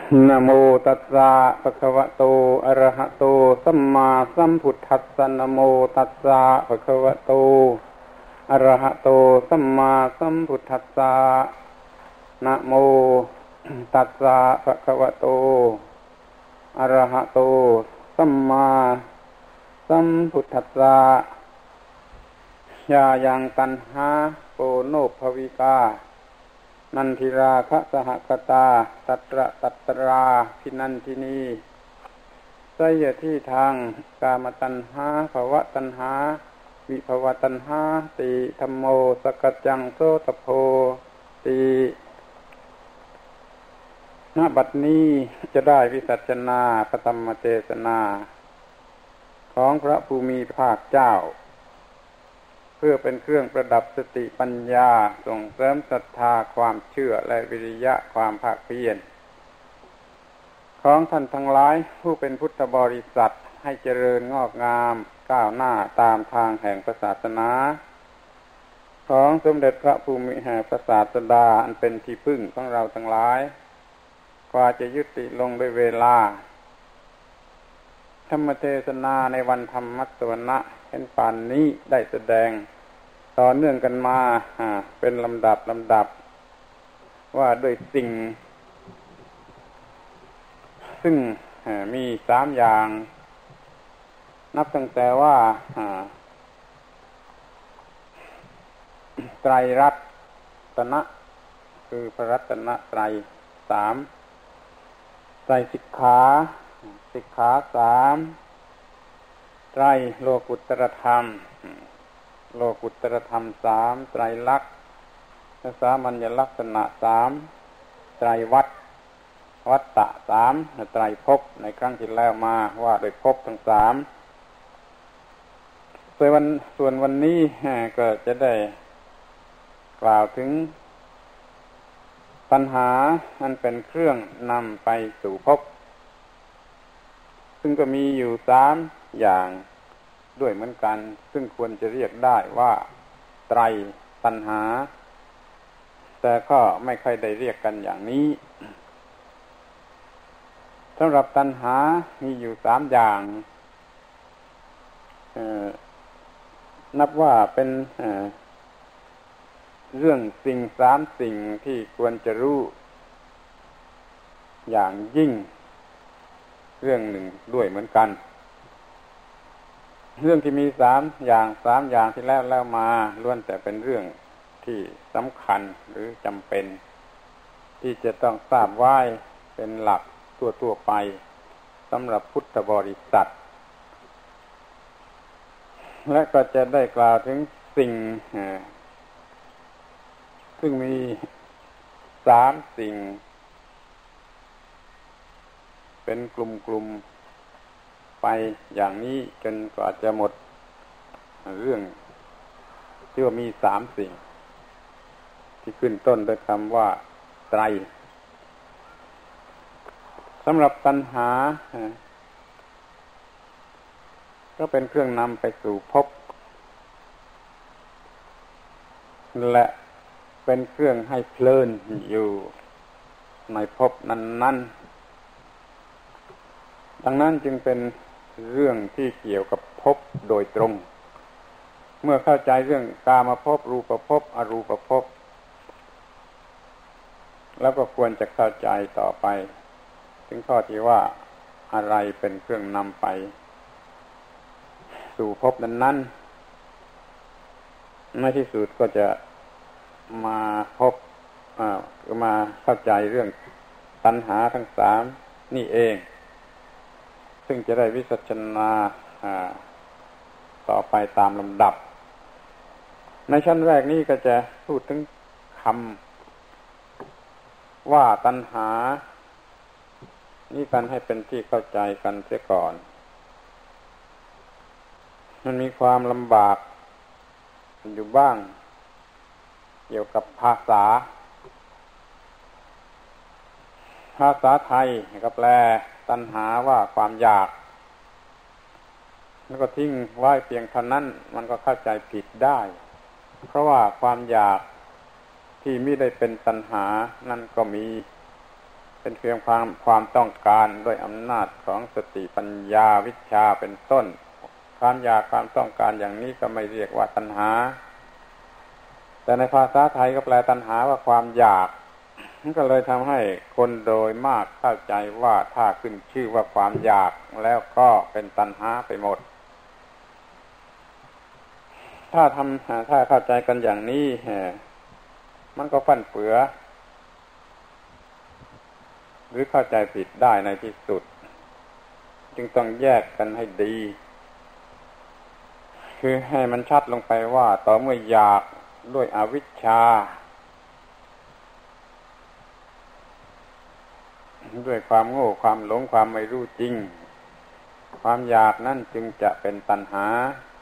นะโมตัสสะภะคะวะโตอะระหะโตสัมมาสัมพุทธัสสะนะโมตัสสะภะคะวะโตอะระหะโตสัมมาสัมพุทธัสสะนะโมตัสสะภะคะวะโตอะระหะโตสัมมาสัมพุทธัสสะยายังตัณหาโปโนภวิกานันทิราคะสหคตาตัตระตัตราพินันทินีไสยที่ทางกามตัณหาภวตัณหาวิภวตัณหาติธัมโมสกัจจังโสตโพติณบัดนี้จะได้วิสัชนาพระธรรมเทศนาของพระภูมิภาคเจ้าเพื่อเป็นเครื่องประดับสติปัญญาส่งเสริมศรัทธาความเชื่อและวิริยะความภาคเพียรของท่านทั้งหลายผู้เป็นพุทธบริษัทให้เจริญงอกงามก้าวหน้าตามทางแห่งศาสนาของสมเด็จพระภูมิพระศาสดาอันเป็นที่พึ่งของเราทั้งหลายกว่าจะยุติลงด้วยเวลาธรรมเทศนาในวันธรรมสวนะเห็นป่านนี้ได้แสดงต่อเนื่องกันมาเป็นลำดับว่าด้วยสิ่งซึ่งมี3อย่างนับตั้งแต่ว่าไตรรัตนะคือพระรัตนตรัย3ไตรสิกขา3ไตรโลกุตตรธรรม3ไตรลักษณ์สามัญลักษณะ3ไตรวัฏฏะ3ไตรภพในครั้งที่แล้วมาว่าโดยภพทั้ง3ส่วนวันนี้ก็จะได้กล่าวถึงปัญหาอันเป็นเครื่องนำไปสู่ภพซึ่งก็มีอยู่3อย่างด้วยเหมือนกันซึ่งควรจะเรียกได้ว่าไตรตัณหาแต่ก็ไม่ค่อยได้เรียกกันอย่างนี้สำหรับตัณหามีอยู่3อย่างนับว่าเป็นเรื่องสิ่ง3สิ่งที่ควรจะรู้อย่างยิ่งเรื่องหนึ่งด้วยเหมือนกันเรื่องที่มี3อย่างที่แล้วมาล้วนแต่เป็นเรื่องที่สำคัญหรือจำเป็นที่จะต้องทราบไว้เป็นหลักทั่วไปสำหรับพุทธบริษัทและก็จะได้กล่าวถึงสิ่งซึ่งมี3สิ่งเป็นกลุ่มไปอย่างนี้จนกว่าจะหมดเรื่องที่ว่ามี3สิ่งที่ขึ้นต้นด้วยคำว่าไตรสำหรับตัณหาก็เป็นเครื่องนำไปสู่ภพและเป็นเครื่องให้เพลินอยู่ในภพนั้นดังนั้นจึงเป็นเรื่องที่เกี่ยวกับภพโดยตรงเมื่อเข้าใจเรื่องกามภพรูปภพอรูปภพแล้วก็ควรจะเข้าใจต่อไปถึงข้อที่ว่าอะไรเป็นเครื่องนำไปสู่ภพนั้นในที่สุดก็จะมาพบมาเข้าใจเรื่องตัณหาทั้ง3นี่เองซึ่งจะได้วิสัชนาต่อไปตามลำดับในชั้นแรกนี้ก็จะพูดถึงคำว่าตัณหานี่กันให้เป็นที่เข้าใจกันเสียก่อนมันมีความลำบากอยู่บ้างเกี่ยวกับภาษาไทยก็แปลตัณหาว่าความอยากแล้วก็ทิ้งไว้เพียงเท่านั้นมันก็เข้าใจผิดได้เพราะว่าความอยากที่ไม่ได้เป็นตัณหานั่นก็มีเป็นเพียงความต้องการด้วยอำนาจของสติปัญญาวิชชาเป็นต้นความอยากความต้องการอย่างนี้ก็ไม่เรียกว่าตัณหาแต่ในภาษาไทยก็แปลตัณหาว่าความอยากมันก็เลยทำให้คนโดยมากเข้าใจว่าถ้าขึ้นชื่อว่าความอยากแล้วก็เป็นตัณหาไปหมดถ้าเข้าใจกันอย่างนี้มันก็ฟั่นเฟือหรือเข้าใจผิดได้ในที่สุดจึงต้องแยกกันให้ดีคือให้มันชัดลงไปว่าต่อเมื่ออยากด้วยอวิชชาด้วยความโง่ความหลงความไม่รู้จริงความอยากนั่นจึงจะเป็นตัณหา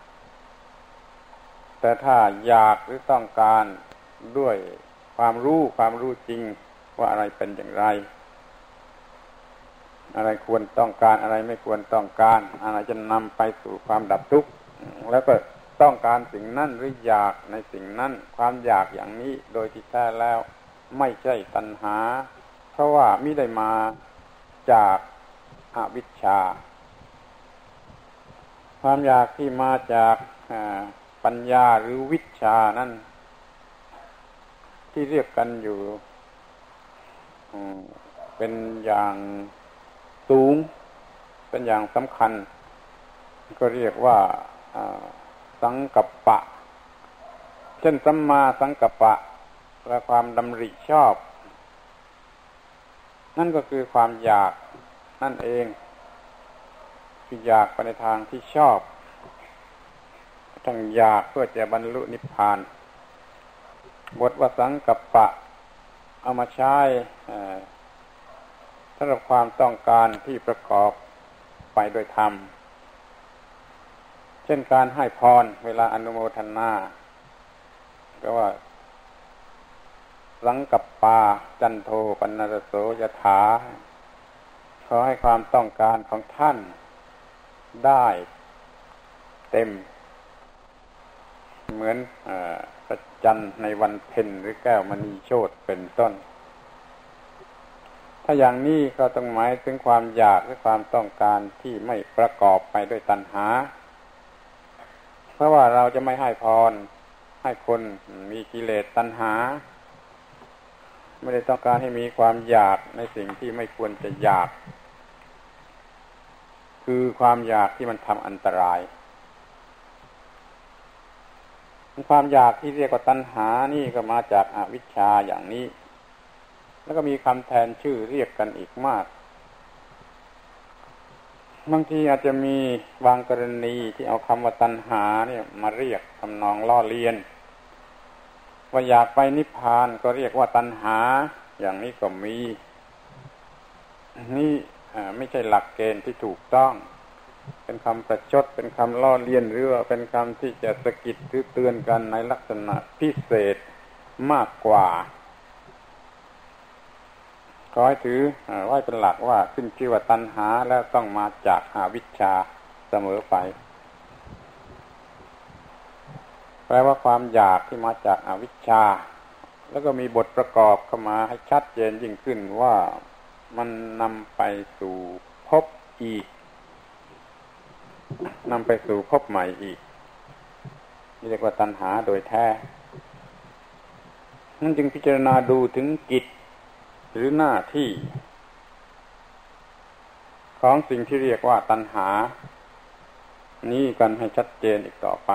แต่ถ้าอยากหรือต้องการด้วยความรู้จริงว่าอะไรเป็นอย่างไรอะไรควรต้องการอะไรไม่ควรต้องการอะไรจะนำไปสู่ความดับทุกข์แล้วก็ต้องการสิ่งนั้นหรืออยากในสิ่งนั้นความอยากอย่างนี้โดยที่แท้แล้วไม่ใช่ตัณหาเพราะว่ามิได้มาจากอวิชชาความอยากที่มาจากปัญญาหรือวิชชานั้นที่เรียกกันอยู่เป็นอย่างสูงเป็นอย่างสำคัญก็เรียกว่าสังกัปปะเช่นสัมมาสังกัปปะและความดำริชอบนั่นก็คือความอยากนั่นเองคืออยากไปในทางที่ชอบต้องอยากเพื่อจะบรรลุนิพพานบทว่าสังกัปปะเอามาใช้สำหรับความต้องการที่ประกอบไปโดยธรรมเช่นการให้พรเวลาอนุโมทนาก็ว่าสังกัปปาจันโทปนรโสยถาขอให้ความต้องการของท่านได้เต็มเหมือนพระจันทร์ในวันเพ็ญหรือแก้วมณีโชติเป็นต้นถ้าอย่างนี้ก็ต้องหมายถึงความอยากหรือความต้องการที่ไม่ประกอบไปด้วยตัณหาเพราะว่าเราจะไม่ให้พรให้คนมีกิเลสตัณหาไม่ได้ต้องการให้มีความอยากในสิ่งที่ไม่ควรจะอยากคือความอยากที่มันทำอันตรายความอยากที่เรียกว่าตัณหานี่ก็มาจากอวิชชาอย่างนี้แล้วก็มีคำแทนชื่อเรียกกันอีกมากบางทีอาจจะมีบางกรณีที่เอาคำว่าตัณหาเนี่ยมาเรียกทำนองล้อเลียนว่าอยากไปนิพพานก็เรียกว่าตัณหาอย่างนี้ก็มีนี่ไม่ใช่หลักเกณฑ์ที่ถูกต้องเป็นคำประชดเป็นคำล้อเลียนหรือว่าเป็นคำที่จะสะกิดหรือเตือนกันในลักษณะพิเศษมากกว่าขอให้ถือไว้เป็นหลักว่าขึ้นชื่อว่าตัณหาแล้วต้องมาจากอวิชชาเสมอไปแปลว่าความอยากที่มาจากอวิชชาแล้วก็มีบทประกอบเข้ามาให้ชัดเจนยิ่งขึ้นว่ามันนำไปสู่ภพอีกนำไปสู่ภพใหม่อีกนี่เรียกว่าตัณหาโดยแท้นั่นจึงพิจารณาดูถึงกิจหรือหน้าที่ของสิ่งที่เรียกว่าตัณหานี้กันให้ชัดเจนอีกต่อไป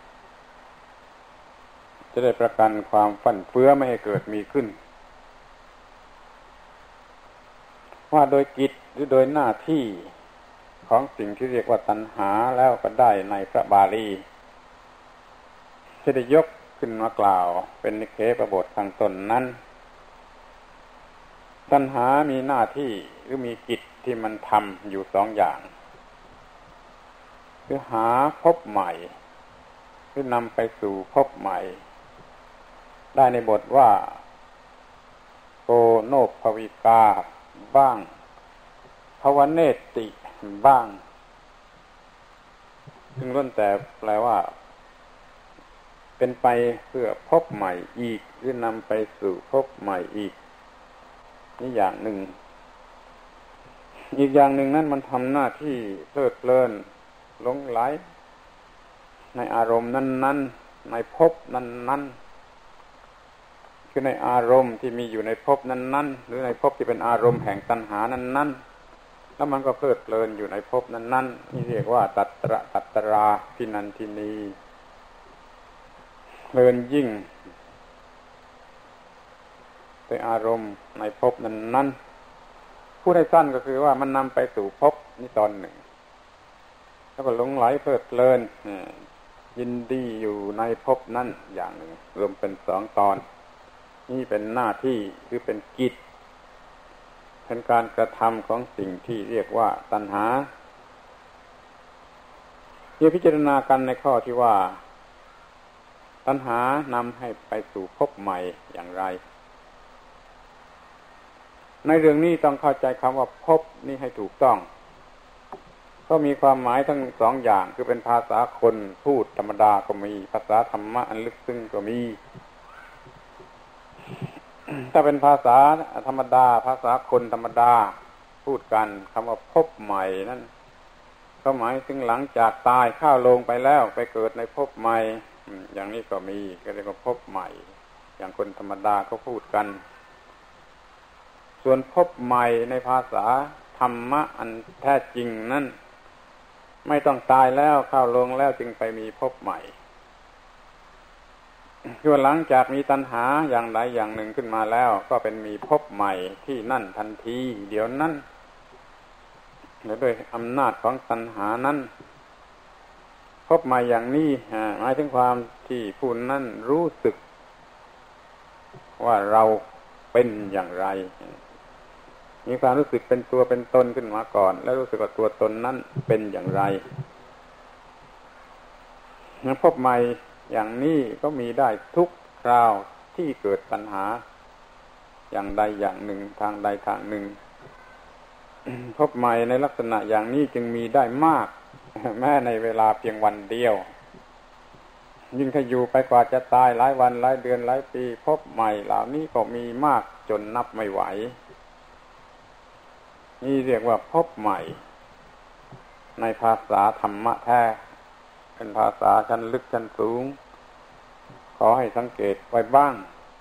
จะได้ประกันความฟั่นเฟือไม่ให้เกิดมีขึ้นว่าโดยกิจหรือโดยหน้าที่ของสิ่งที่เรียกว่าตัณหาแล้วก็ได้ในพระบาลีที่ได้ยกขึ้นมากล่าวเป็นนิเคปบทข้างต้นนั้นตัณหามีหน้าที่หรือมีกิจที่มันทำอยู่สองอย่างคือหาพบใหม่หรือนำไปสู่พบใหม่ได้ในบทว่าโกโนภวิกาบ้างภวเนติบ้างซึ่งล้วนแต่แปลว่าเป็นไปเพื่อพบใหม่อีกหรือนำไปสู่พบใหม่อีกนี่อย่างหนึ่งอีกอย่างหนึ่งนั้นมันทำหน้าที่เพลิดเพลินหลงไหลในอารมณ์นั้นๆในภพนั้นๆคือในอารมณ์ที่มีอยู่ในภพนั้นๆหรือในภพที่เป็นอารมณ์แห่งตัณหานั้นๆแล้วมันก็เพลิดเพลินอยู่ในภพนั้นๆนี่เรียกว่าตัตราพินันทินีเพลินยิ่งในอารมณ์ในภพนั้นๆพูดให้สั้นก็คือว่ามันนำไปสู่ภพนี่ตอนหนึ่งแล้วก็หลงไหลเพลิดเพลินยินดีอยู่ในภพนั้นอย่างหนึ่งรวมเป็น2 ตอนนี่เป็นหน้าที่หรือเป็นกิจเป็นการกระทำของสิ่งที่เรียกว่าตัณหาเมื่อพิจารณากันในข้อที่ว่าตัณหานำให้ไปสู่ภพใหม่อย่างไรในเรื่องนี้ต้องเข้าใจคำว่าภพนี่ให้ถูกต้องก็มีความหมายทั้ง2 อย่างคือเป็นภาษาคนพูดธรรมดาก็มีภาษาธรรมะอันลึกซึ้งก็มี ถ้าเป็นภาษาธรรมดาภาษาคนธรรมดาพูดกันคำว่าภพใหม่นั่นก็หมายถึงหลังจากตายเข้าโลงไปแล้วไปเกิดในภพใหม่อย่างนี้ก็มีก็เรียกว่าภพใหม่อย่างคนธรรมดาก็พูดกันส่วนภพใหม่ในภาษาธรรมะอันแท้จริงนั้นไม่ต้องตายแล้วเข้าลงแล้วจึงไปมีภพใหม่คือหลังจากมีตัณหาอย่างใดอย่างหนึ่งขึ้นมาแล้วก็เป็นมีภพใหม่ที่นั่นทันทีเดี๋ยวนั้นและด้วยอำนาจของตัณหานั้นภพใหม่อย่างนี้หมายถึงความที่ผู้นั้นรู้สึกว่าเราเป็นอย่างไรมีความรู้สึกเป็นตัวเป็นตนขึ้นมาก่อนแล้วรู้สึกว่าตัวตนนั้นเป็นอย่างไรภพใหม่อย่างนี้ก็มีได้ทุกคราวที่เกิดปัญหาอย่างใดอย่างหนึ่งทางใดทางหนึ่งภพใหม่ในลักษณะอย่างนี้จึงมีได้มากแม้ในเวลาเพียงวันเดียวยิ่งถ้าอยู่ไปกว่าจะตายหลายวันหลายเดือนหลายปีภพใหม่เหล่านี้ก็มีมากจนนับไม่ไหวนี่เรียกว่าภพใหม่ในภาษาธรรมะแท้เป็นภาษาชั้นลึกชั้นสูงขอให้สังเกตไว้บ้าง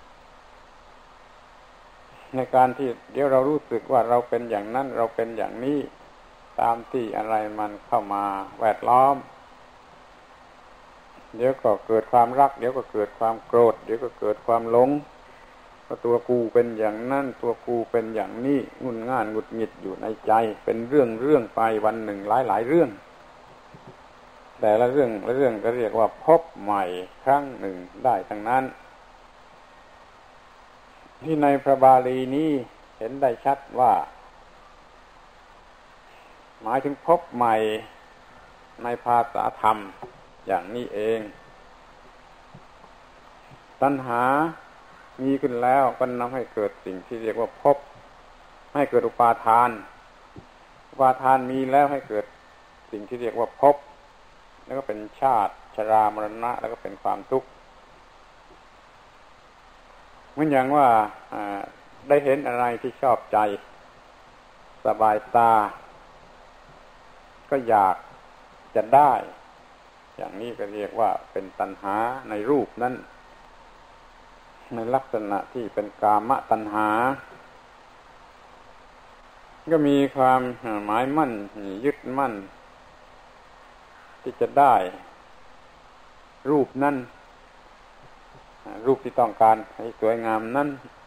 ในการที่เดี๋ยวเรารู้สึกว่าเราเป็นอย่างนั้นเราเป็นอย่างนี้ตามที่อะไรมันเข้ามาแวดล้อมเดี๋ยวก็เกิดความรักเดี๋ยวก็เกิดความโกรธเดี๋ยวก็เกิดความหลงว่าตัวกูเป็นอย่างนั้นตัวกูเป็นอย่างนี้งุนง่านหงุดหงิดอยู่ในใจเป็นเรื่องไปวันหนึ่งหลายเรื่องแต่ละเรื่องก็เรียกว่าพบใหม่ครั้งหนึ่งได้ทั้งนั้นที่ในพระบาลีนี้เห็นได้ชัดว่าหมายถึงพบใหม่ในภาษาธรรมอย่างนี้เองตัณหามีขึ้นแล้วก็นำให้เกิดสิ่งที่เรียกว่าภพให้เกิดอุปาทานมีแล้วให้เกิดสิ่งที่เรียกว่าภพแล้วก็เป็นชาติชรามรณะแล้วก็เป็นความทุกข์เหมือนอย่างว่าได้เห็นอะไรที่ชอบใจสบายตาก็อยากจะได้อย่างนี้ก็เรียกว่าเป็นตัณหาในรูปนั้นในลักษณะที่เป็นกามตัณหาก็มีความหมายมั่นยึดมั่นที่จะได้รูปนั้นรูปที่ต้องการให้สวยงามนั้น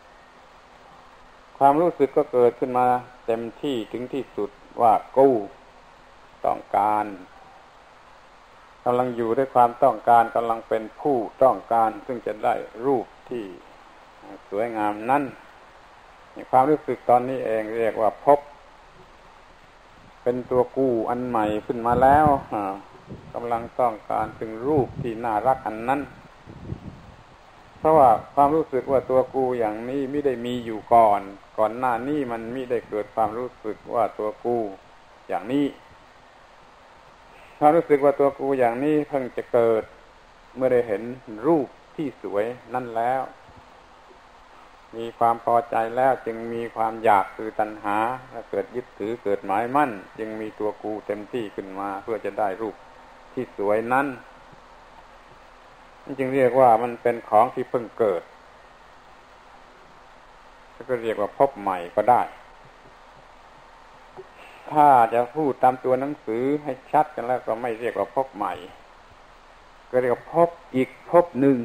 ความรู้สึกก็เกิดขึ้นมาเต็มที่ถึงที่สุดว่ากูต้องการกำลังอยู่ด้วยความต้องการกำลังเป็นผู้ต้องการซึ่งจะได้รูปที่สวยงามนั้นความรู้สึกตอนนี้เองเรียกว่าพบเป็นตัวกูอันใหม่ขึ้นมาแล้วกำลังต้องการถึงรูปที่น่ารักอันนั้นเพราะว่าความรู้สึกว่าตัวกูอย่างนี้ไม่ได้มีอยู่ก่อนหน้านี้มันไม่ได้เกิดความรู้สึกว่าตัวกูอย่างนี้ความรู้สึกว่าตัวกูอย่างนี้เพิ่งจะเกิดเมื่อได้เห็นรูปที่สวยนั่นแล้วมีความพอใจแล้วจึงมีความอยากคือตัณหาและเกิดยึดถือเกิดหมายมั่นจึงมีตัวกูเต็มที่ขึ้นมาเพื่อจะได้รูปที่สวยนั้นจึงเรียกว่ามันเป็นของที่เพิ่งเกิดก็เรียกว่าพบใหม่ก็ได้ถ้าจะพูดตามตัวหนังสือให้ชัดกันแล้วก็ไม่เรียกว่าพบใหม่ก็เรียกว่าพบอีกพบหนึ่ง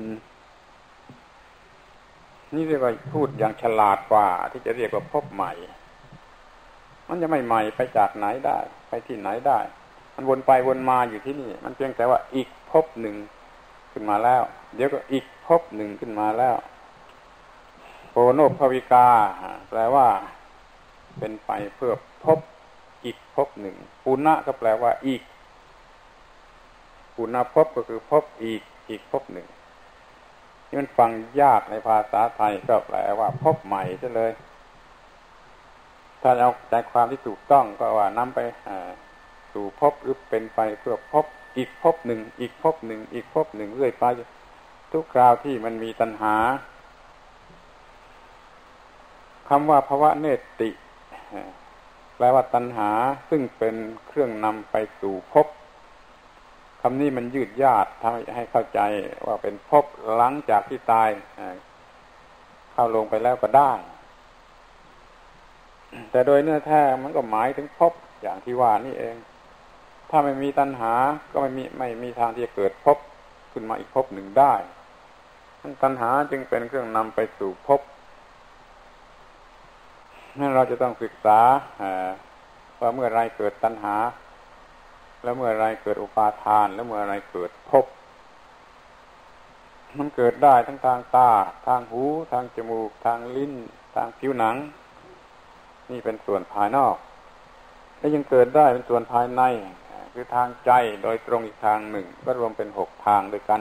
นี่เรียกว่าพูดอย่างฉลาดกว่าที่จะเรียกว่าพบใหม่มันจะไม่ใหม่ไปจากไหนได้ไปที่ไหนได้มันวนไปวนมาอยู่ที่นี่มันเพียงแต่ว่าอีกพบหนึ่งขึ้นมาแล้วเดี๋ยวก็อีกพบหนึ่งขึ้นมาแล้วโพโนภวิกาแปลว่าเป็นไปเพื่อพบอีกพบหนึ่งปุณณะก็แปลว่าอีกปุณณภพก็คือพบอีกพบหนึ่งนี่มันฟังยากในภาษาไทยก็แปลว่าพบใหม่ซะเลยถ้าเอาใจความที่ถูกต้องก็ว่านำไปสู่พบหรือเป็นไปเพื่อพบอีกพบหนึ่งอีกพบหนึ่งอีกพบหนึ่งเรื่อยไปทุกคราวที่มันมีตัณหาคำว่าภวะเนติแปลว่าตัณหาซึ่งเป็นเครื่องนำไปสู่ภพคำนี้มันยืดยาดทำให้เข้าใจว่าเป็นภพหลังจากที่ตายเข้าลงไปแล้วก็ได้แต่โดยเนื้อแท้มันก็หมายถึงภพอย่างที่ว่านี่เองถ้าไม่มีตัณหาก็ไม่มีทางที่จะเกิดภพขึ้นมาอีกภพหนึ่งได้ตัณหาจึงเป็นเครื่องนำไปสู่ภพนั่นเราจะต้องศึกษาว่าเมื่อไรเกิดตัณหาแล้วเมื่อไรเกิดอุปาทานแล้วเมื่อไรเกิดภพมันเกิดได้ทั้งทางตาทางหูทางจมูกทางลิ้นทางผิวหนังนี่เป็นส่วนภายนอกและยังเกิดได้เป็นส่วนภายในคือทางใจโดยตรงอีกทางหนึ่งก็รวมเป็น6ทางด้วยกัน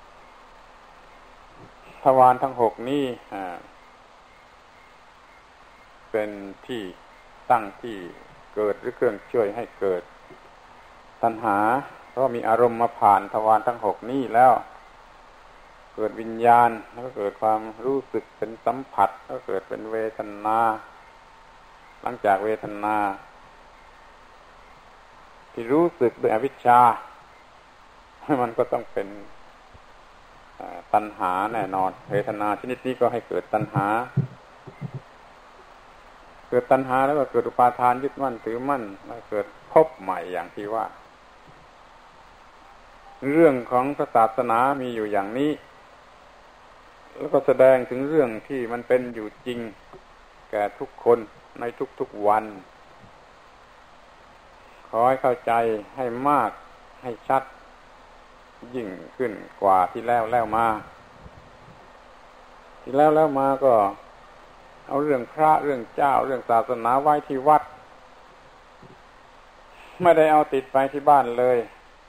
ทวารทั้ง6นี้เป็นที่ตั้งที่เกิดหรือเครื่องช่วยให้เกิดตัณหาเพราะมีอารมณ์มาผ่านทวารทั้ง6นี้แล้วเกิดวิญญาณแล้วก็เกิดความรู้สึกเป็นสัมผัสแล้วเกิดเป็นเวทนาหลังจากเวทนาที่รู้สึกด้วยอวิชชามันก็ต้องเป็นตัณหาแน่นอนเวทนาชนิดนี้ก็ให้เกิดตัณหาเกิดตัณหาแล้วก็เกิดอุปาทานยึดมั่นถือมั่นแล้วเกิดภพใหม่อย่างที่ว่าเรื่องของศาสนามีอยู่อย่างนี้แล้วก็แสดงถึงเรื่องที่มันเป็นอยู่จริงแก่ทุกคนในทุกๆวันขอให้เข้าใจให้มากให้ชัดยิ่งขึ้นกว่าที่แล้วมาที่แล้วมาก็เอาเรื่องพระเรื่องเจ้าเรื่องศาสนาไว้ที่วัดไม่ได้เอาติดไปที่บ้านเลย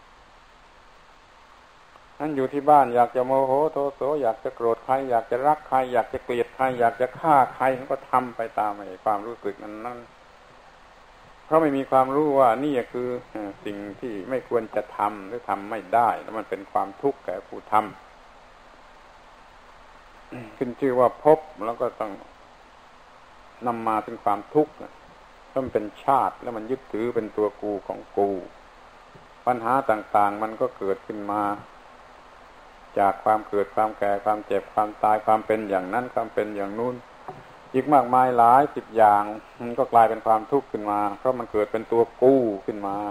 นั่นอยู่ที่บ้านอยากจะโมโหโทโสอยากจะโกรธใครอยากจะรักใครอยากจะเกลียดใครอยากจะฆ่าใครก็ทำไปตามความรู้สึกนั้นเพราะไม่มีความรู้ว่านี่คือสิ่งที่ไม่ควรจะทำหรือทำไม่ได้แล้วมันเป็นความทุกข์แก่ผู้ทำขึ้นชื่อว่าภพแล้วก็ต้องนำมาถึงความทุกข์เพราะมันเป็นชาติแล้วมันยึดถือเป็นตัวกูของกูปัญหาต่างๆมันก็เกิดขึ้นมาจากความเกิดความแก่ความเจ็บความตายความเป็นอย่างนั้นความเป็นอย่างนู้นอีกมากมายหลาย10อย่างมันก็กลายเป็นความทุกข์ขึ้นมาเพราะมันเกิดเป็นตัวกูขึ้นมา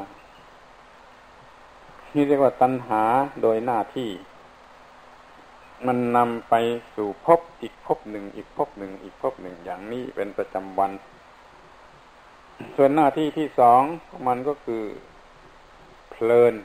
นี่เรียกว่าตัณหาโดยหน้าที่มันนำไปสู่ภพอีกภพหนึ่งอีกภพหนึ่งอีกภพหนึ่งอย่างนี้เป็นประจำวันส่วนหน้าที่ที่2ของมันก็คือเพลิน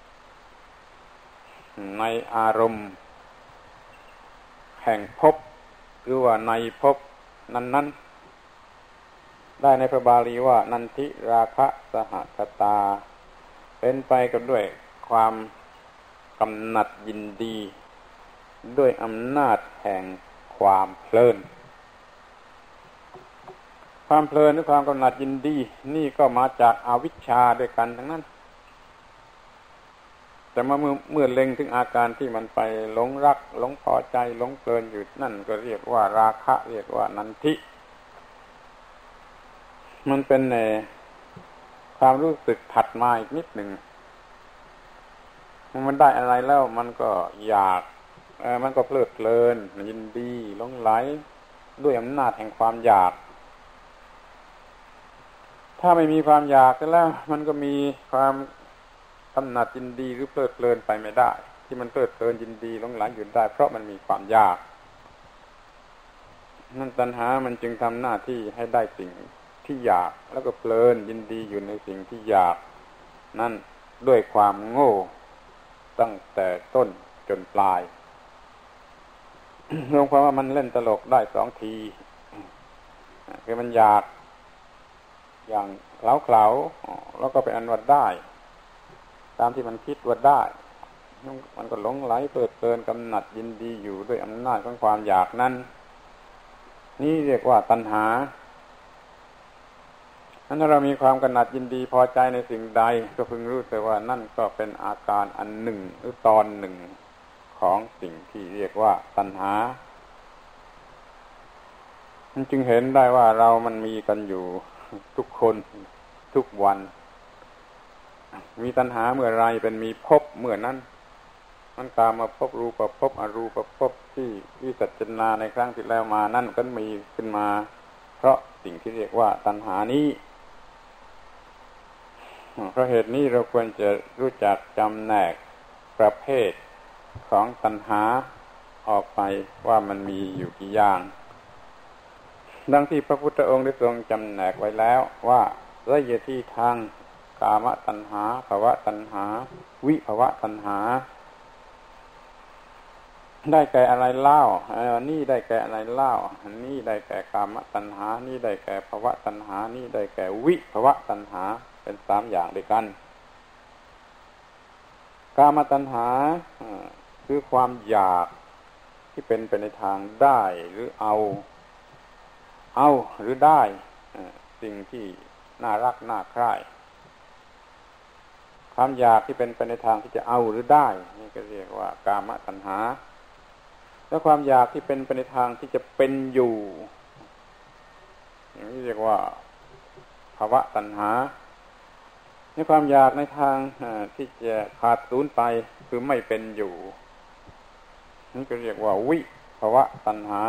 ในอารมณ์แห่งภพหรือว่าในภพนั้นๆได้ในพระบาลีว่านันทิราคะสหคตาเป็นไปกับด้วยความกำหนัดยินดีด้วยอำนาจแห่งความเพลินความเพลินหรือความกำหนัดยินดีนี่ก็มาจากอวิชชาด้วยกันทั้งนั้นแต่เมื่อเล็งถึงอาการที่มันไปหลงรักหลงพอใจหลงเพลินอยู่นั่นก็เรียกว่าราคะเรียกว่านันทิมันเป็นความรู้สึกถัดมาอีกนิดหนึ่งมันได้อะไรแล้วมันก็อยากมันก็เพลิดเพลินยินดีหลงไหลด้วยอำนาจแห่งความอยากถ้าไม่มีความอยากแล้วมันก็มีความกำหนัดยินดีหรือเพลิดเพลินไปไม่ได้ที่มันเพลิดเพลินยินดีหลงไหลอยู่ได้เพราะมันมีความอยากนั่นตัณหามันจึงทำหน้าที่ให้ได้สิ่งที่อยากแล้วก็เพลินยินดีอยู่ในสิ่งที่อยากนั่นด้วยความโง่ตั้งแต่ต้นจนปลายรวมความว่ามันเล่นตลกได้สองทีคือมันอยากอย่างเขลาๆแล้วก็ไปอันวัดได้ตามที่มันคิดว่าได้มันก็หลงไหลเพลิดเพลินกำหนัดยินดีอยู่ด้วยอำนาจของความอยากนั้นนี่เรียกว่าตัณหาถ้าเรามีความกำหนัดยินดีพอใจในสิ่งใดก็พึงรู้แต่ว่านั่นก็เป็นอาการอันหนึ่งหรือตอนหนึ่งของสิ่งที่เรียกว่าตัณหามันจึงเห็นได้ว่าเรามันมีกันอยู่ทุกคนทุกวันมีตัณหาเมื่อไรเป็นมีภพเมื่อนั้นมันกามาภพรูปภพอรูปภพที่วิสัชนาในครั้งที่แล้วมานั่นก็มีขึ้นมาเพราะสิ่งที่เรียกว่าตัณหานี้เพราะเหตุนี้เราควรจะรู้จักจำแนกประเภทของตัณหาออกไปว่ามันมีอยู่กี่อย่างดังที่พระพุทธองค์ได้ทรงจำแนกไว้แล้วว่าละเอียดที่ทางกามตัณหาภวตัณหาวิภวตัณหาได้แก่อะไรเล่านี่ได้แก่อะไรเล่านี่ได้แก่กามตัณหานี่ได้แก่ภวตัณหานี่ได้แก่วิภวตัณหาเป็นสามอย่างด้วยกันกามตัณหาคือความอยากที่เป็นไปในทางได้หรือเอาหรือได้สิ่งที่น่ารักน่าใคร่ความอยากที่เป็นไปในทางที่จะเอาหรือได้นี่ก็เรียกว่ากามตัณหาแล้วความอยากที่เป็นไปในทางที่จะเป็นอยู่นี่เรียกว่าภวตัณหาในความอยากในทางที่จะขาดสูญไปคือไม่เป็นอยู่นี่ก็เรียกว่าวิภวตัณหา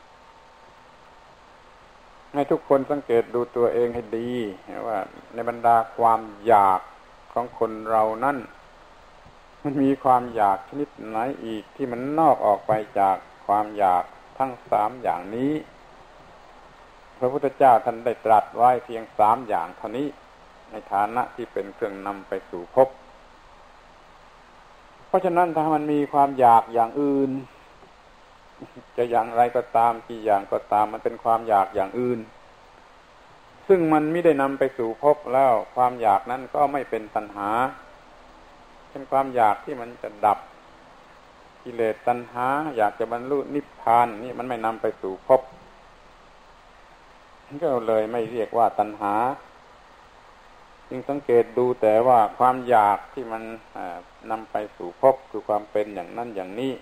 ให้ทุกคนสังเกตดูตัวเองให้ดีว่าในบรรดาความอยากของคนเรานั้นมันมีความอยากชนิดไหนอีกที่มันนอกออกไปจากความอยากทั้งสามอย่างนี้พระพุทธเจ้าท่านได้ตรัสไว้เพียงสามอย่างเท่านี้ในฐานะที่เป็นเครื่องนำไปสู่ภพเพราะฉะนั้นถ้ามันมีความอยากอย่างอื่นจะอย่างไรก็ตามกี่อย่างก็ตามมันเป็นความอยากอย่างอื่นซึ่งมันไม่ได้นำไปสู่ภพแล้วความอยากนั้นก็ไม่เป็นตัณหาเป็นความอยากที่มันจะดับกิเลสตัณหาอยากจะบรรลุนิพพานนี่มันไม่นำไปสู่ภพก็เลยไม่เรียกว่าตัณหาจึงสังเกตดูแต่ว่าความอยากที่มันนำไปสู่ภพคือความเป็นอย่างนั้นอย่างนี้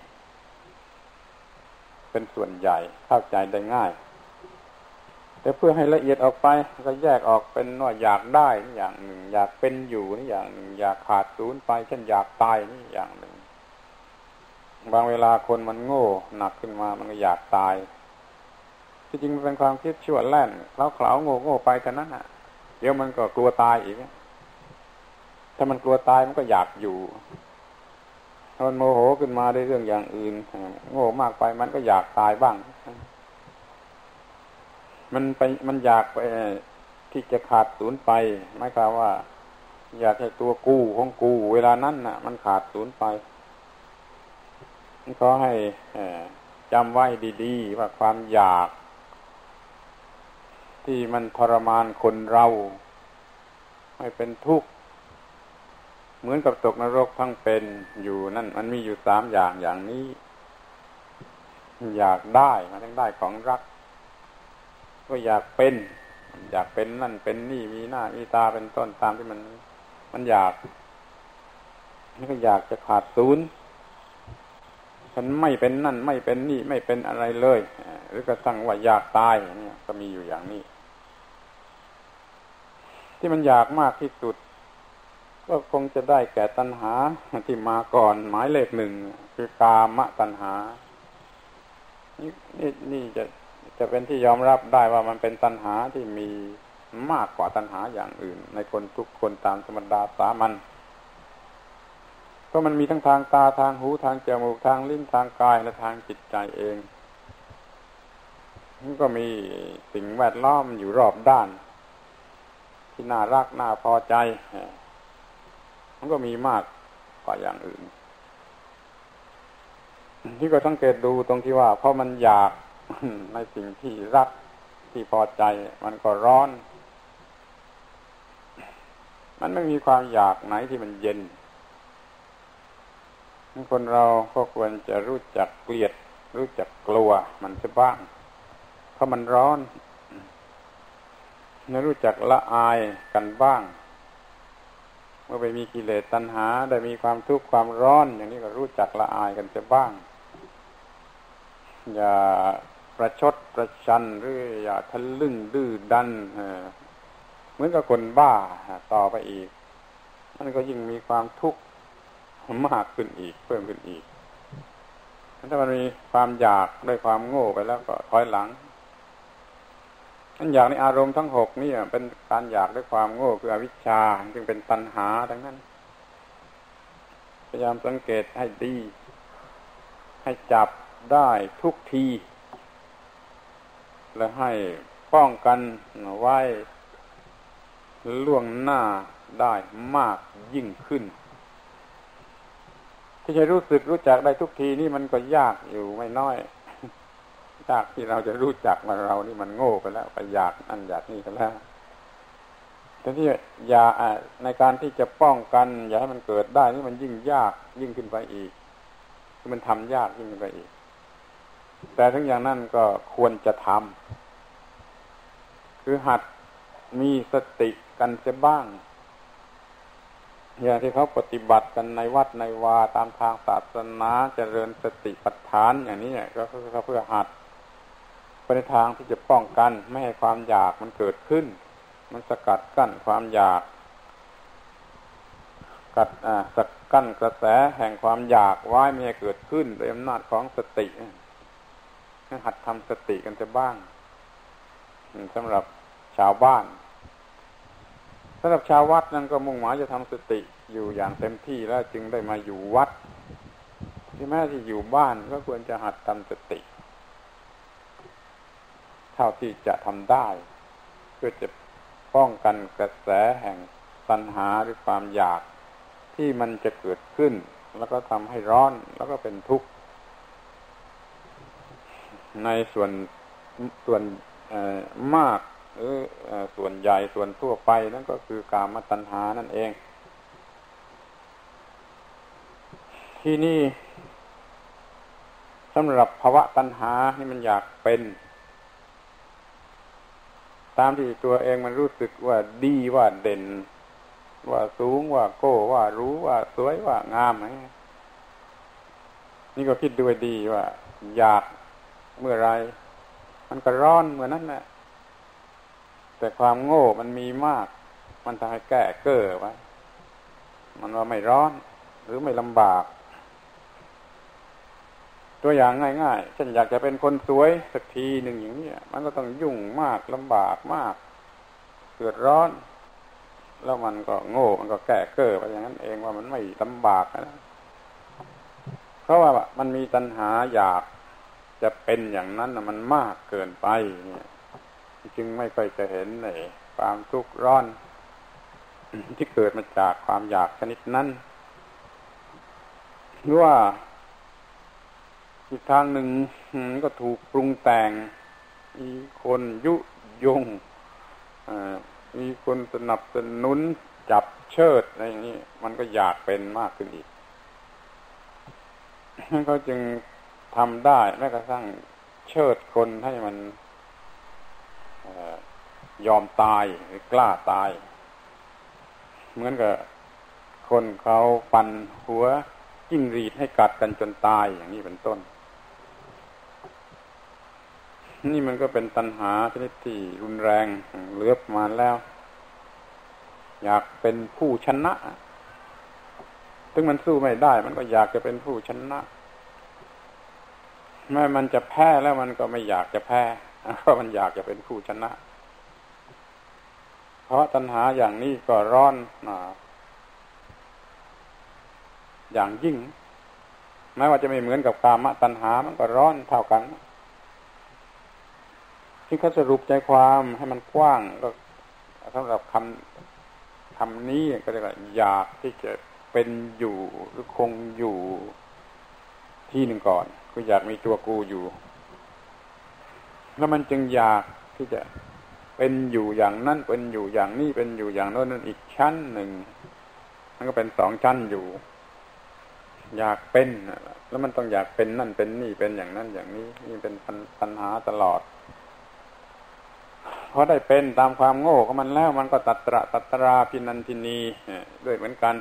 เป็นส่วนใหญ่เข้าใจได้ง่ายแต่เพื่อให้ละเอียดออกไปก็แยกออกเป็นว่าอยากได้นี่อย่างหนึ่งอยากเป็นอยู่นี่อย่างหนึ่งอยากขาดสูญไปเช่นอยากตายนี่อย่างหนึ่งบางเวลาคนมันโง่หนักขึ้นมามันก็อยากตายที่จริงมันเป็นความคิดชั่วแล่นเขลาๆโง่ไปเท่านั้นน่ะเดี๋ยวมันก็กลัวตายอีกถ้ามันกลัวตายมันก็อยากอยู่ถ้ามันโมโหขึ้นมาได้เรื่องอย่างอื่นโง่มากไปมันก็อยากตายบ้างมันอยากไปที่จะขาดสูญไปหมายความว่าอยากให้ตัวกู้ของกูเวลานั้นน่ะมันขาดสูญไปขอให้จำไว้ดีๆว่าความอยากที่มันทรมานคนเราให้เป็นทุกข์เหมือนกับตกนรกทั้งเป็นอยู่นั่นมันมีอยู่สามอย่างอย่างนี้อยากได้มันต้องได้ของรักก็อยากเป็นนั่นเป็นนี่มีหน้ามีตาเป็นต้นตามที่มันอยากนี่ก็อยากจะขาดศูนย์ฉันไม่เป็นนั่นไม่เป็นนี่ไม่เป็นอะไรเลยหรือก็ตั้งว่าอยากตายเนี่ยก็มีอยู่อย่างนี้ที่มันอยากมากที่สุดก็คงจะได้แก่ตัณหาที่มาก่อนหมายเลขหนึ่งคือกามตัณหานี่จะเป็นที่ยอมรับได้ว่ามันเป็นตัณหาที่มีมากกว่าตัณหาอย่างอื่นในคนทุกคนตามธรรมดาสามัญเพราะมันมีทั้งทางตาทางหูทางจมูกทางลิ้นทางกายและทางจิตใจเองมันก็มีสิ่งแวดล้อมอยู่รอบด้านที่น่ารักน่าพอใจมันก็มีมากกว่าอย่างอื่นที่ก็สังเกตดูตรงที่ว่าเพราะมันอยากในสิ่งที่รักที่พอใจมันก็ร้อนมันไม่มีความอยากไหนที่มันเย็นคนเราก็ควรจะรู้จักเกลียดรู้จักกลัวมันซะบ้างเพราะมันร้อนรู้จักละอายกันบ้างเมื่อไปมีกิเลสตัณหาได้มีความทุกข์ความร้อนอย่างนี้ก็รู้จักละอายกันซะบ้างอย่าประชดประชันหรืออย่าทะลึ่งดื้อดันเหมือนกับคนบ้าต่อไปอีกมันก็ยิ่งมีความทุกข์มากขึ้นอีกเพิ่มขึ้นอีกถ้ามันมีความอยากด้วยความโง่ไปแล้วก็ถอยหลังอันอยากในอารมณ์ทั้งหกนี่เป็นการอยากด้วยความโง่คืออวิชชาจึงเป็นตัณหาทั้งนั้นพยายามสังเกตให้ดีให้จับได้ทุกทีและให้ป้องกันไว้ล่วงหน้าได้มากยิ่งขึ้นที่จะรู้สึกรู้จักได้ทุกทีนี่มันก็ยากอยู่ไม่น้อยยากที่เราจะรู้จักว่าเรานี่มันโง่ไปแล้วไปอยากอันอยากนี่กันแล้วแต่ที่อย่าในการที่จะป้องกันอย่าให้มันเกิดได้นี่มันยิ่งยากยิ่งขึ้นไปอีกคือมันทำยากยิ่งขึ้นไปอีกแต่ทั้งอย่างนั้นก็ควรจะทำคือหัดมีสติกันเสียบ้างอย่างที่เขาปฏิบัติกันในวัดในวาตามทางศาสนาเจริญสติปัฏฐานอย่างนี้ก็เพื่อหัดไปในทางที่จะป้องกันไม่ให้ความอยากมันเกิดขึ้นมันสกัดกั้นความอยากสกัดกั้นกระแสแห่งความอยากไว้ไม่ให้เกิดขึ้นโดยอำนาจของสติให้หัดทำสติกันจะบ้างสำหรับชาวบ้านสำหรับชาววัดนั่นก็มุ่งหมายจะทำสติอยู่อย่างเต็มที่แล้วจึงได้มาอยู่วัดที่แม้ที่อยู่บ้านก็ควรจะหัดทำสติเท่าที่จะทำได้เพื่อจะป้องกันกระแสแห่งตัณหาหรือความอยากที่มันจะเกิดขึ้นแล้วก็ทำให้ร้อนแล้วก็เป็นทุกข์ในส่วนมากหรือส่วนใหญ่ส่วนทั่วไปนั่นก็คือกามตัณหานั่นเองที่นี่สำหรับภวะตัณหานี่มันอยากเป็นตามที่ตัวเองมันรู้สึกว่าดีว่าเด่นว่าสูงว่าโก้ว่ารู้ว่าสวยว่างามนี่ก็คิดด้วยดีว่าอยากเมื่อไรมันก็ร้อนเมื่อนั้นแหละแต่ความโง่มันมีมากมันทำให้แก้เก้อไว้มันว่าไม่ร้อนหรือไม่ลำบากตัวอย่างง่ายๆเช่นอยากจะเป็นคนสวยสักทีหนึ่งอย่างนี้มันก็ต้องยุ่งมากลำบากมากเดือดร้อนแล้วมันก็โง่มันก็แก้เก้อไปอย่างนั้นเองว่ามันไม่ลำบากนะเพราะว่ามันมีตัณหาอยากจะเป็นอย่างนั้นมันมากเกินไปเนี่ยจึงไม่ค่อยจะเห็นความทุกข์ร้อนที่เกิดมาจากความอยากชนิดนั้นหรือว่าอีกทางหนึ่งก็ถูกปรุงแต่งมีคนยุยงมีคนสนับสนุนจับเชิดอะไรอย่างนี้มันก็อยากเป็นมากขึ้นอีกเขาจึงทำได้แม้กระทั่งเชิดคนให้มันยอมตายหรือกล้าตายเหมือนกับคคนเขาปั่นหัวจิ้งหรีดให้กัดกันจนตายอย่างนี้เป็นต้นนี่มันก็เป็นตัณหาชนิดที่รุนแรงเหลือประมาณแล้วอยากเป็นผู้ชนะถึงมันสู้ไม่ได้มันก็อยากจะเป็นผู้ชนะแม้มันจะแพ้แล้วมันก็ไม่อยากจะแพ้เพราะมันอยากจะเป็นผู้ชนะเพราะตัณหาอย่างนี้ก็ร้อนอย่างยิ่งแม้ว่าจะไม่เหมือนกับกามตัณหามันก็ร้อนเท่ากันที่เขาสรุปใจความให้มันกว้างก็สำหรับคำนี้ก็เรียกว่าอยากที่จะเป็นอยู่หรือคงอยู่ที่หนึ่งก่อนคืออยากมีตัวกูอยู่แล้วมันจึงอยากที่จะเป็นอยู่อย่างนั้นเป็นอยู่อย่างนี้เป็นอยู่อย่างโน้นนั่นอีกชั้นหนึ่งมันก็เป็นสองชั้นอยู่อยากเป็นแล้วมันต้องอยากเป็นนั่นเป็นนี่เป็นอย่างนั้นอย่างนี้นี่เป็นปัญหาตลอดพอได้เป็นตามความโง่ของมันแล้วมันก็ตัตราพินันทินีด้วยเหมือนกัน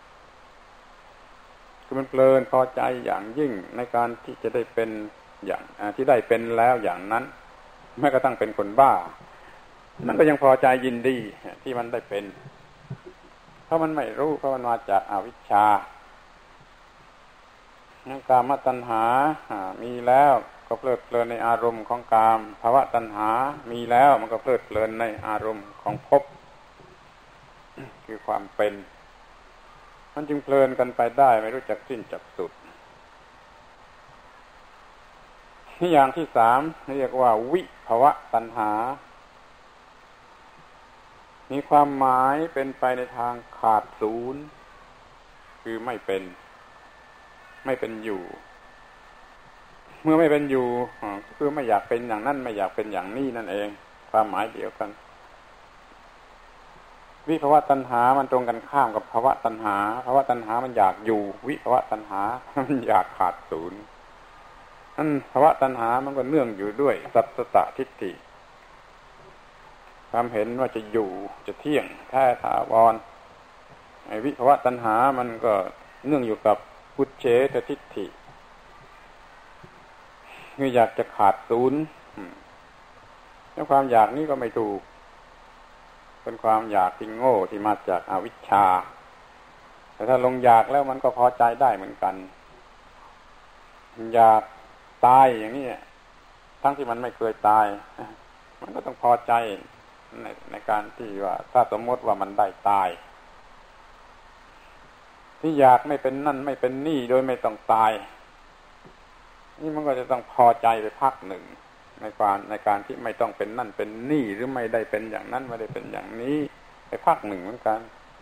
คือมันเพลินพอใจอย่างยิ่งในการที่จะได้เป็นอย่างที่ได้เป็นแล้วอย่างนั้นแม้กระทั่งเป็นคนบ้ามันก็ยังพอใจยินดีที่มันได้เป็นเพราะมันไม่รู้เพราะมันมาจากอวิชชากามตัณหามีแล้วก็เพลิดเพลินในอารมณ์ของกามภวตัณหามีแล้วมันก็เพลิดเพลินในอารมณ์ของภพคือความเป็นมันจึงเพลินกันไปได้ไม่รู้จักสิ้นจักสุดนี่อย่างที่สามเรียกว่าวิภวตัณหามีความหมายเป็นไปในทางขาดศูนย์คือไม่เป็นอยู่เมื่อไม่เป็นอยู่คือไม่อยากเป็นอย่างนั้นไม่อยากเป็นอย่างนี้นั่นเองความหมายเดียวกันวิภวตัณหามันตรงกันข้ามกับภวตัณหาภวตัณหามันอยากอยู่วิภวตัณหามันอยากขาดศูนย์นั่นภวตัณหามันก็เนื่องอยู่ด้วยสัตตทิฏฐิความเห็นว่าจะอยู่จะเที่ยงแท้ถาวรไอ้วิภวตัณหามันก็เนื่องอยู่กับอุเฉททิฏฐิคืออยากจะขาดศูนย์แล้วความอยากนี้ก็ไม่ถูกเป็นความอยากที่โง่ที่มาจากอวิชชาแต่ถ้าลงอยากแล้วมันก็พอใจได้เหมือนกันอยากตายอย่างนี้ทั้งที่มันไม่เคยตายมันก็ต้องพอใจในการที่ว่าถ้าสมมติว่ามันได้ตายที่อยากไม่เป็นนั่นไม่เป็นนี่โดยไม่ต้องตายนี่มันก็จะต้องพอใจไปพักหนึ่งในการที่ไม่ต้องเป็นนั่นเป็นนี่หรือไม่ได้เป็นอย่างนั้นไม่ได้เป็นอย่างนี้ไปพักหนึ่งเหมือนกัน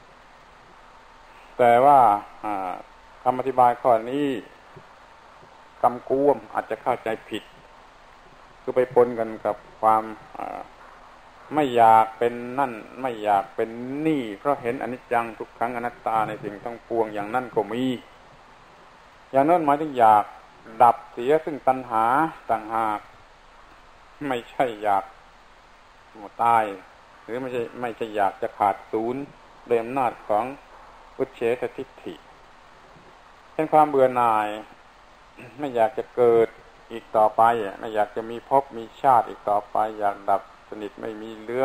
แต่ว่าคำอธิบายข้อนี้กำกวมอาจจะเข้าใจผิดคือไปปนกันกับความไม่อยากเป็นนั่นไม่อยากเป็นนี่เพราะเห็นอนิจจังทุกขังอนัตตาในสิ่งทั้งปวงอย่างนั้นก็มีอย่างนั้นหมายถึงอยากดับเสียซึ่งตัณหาต่างหากไม่ใช่อยากตายหรือไม่ใช่อยากจะขาดศูนย์โดยอำนาจของอุเฉททิฏฐิเป็นความเบื่อหน่ายไม่อยากจะเกิดอีกต่อไปไม่อยากจะมีภพมีชาติอีกต่อไปอยากดับสนิทไม่มีเหลือ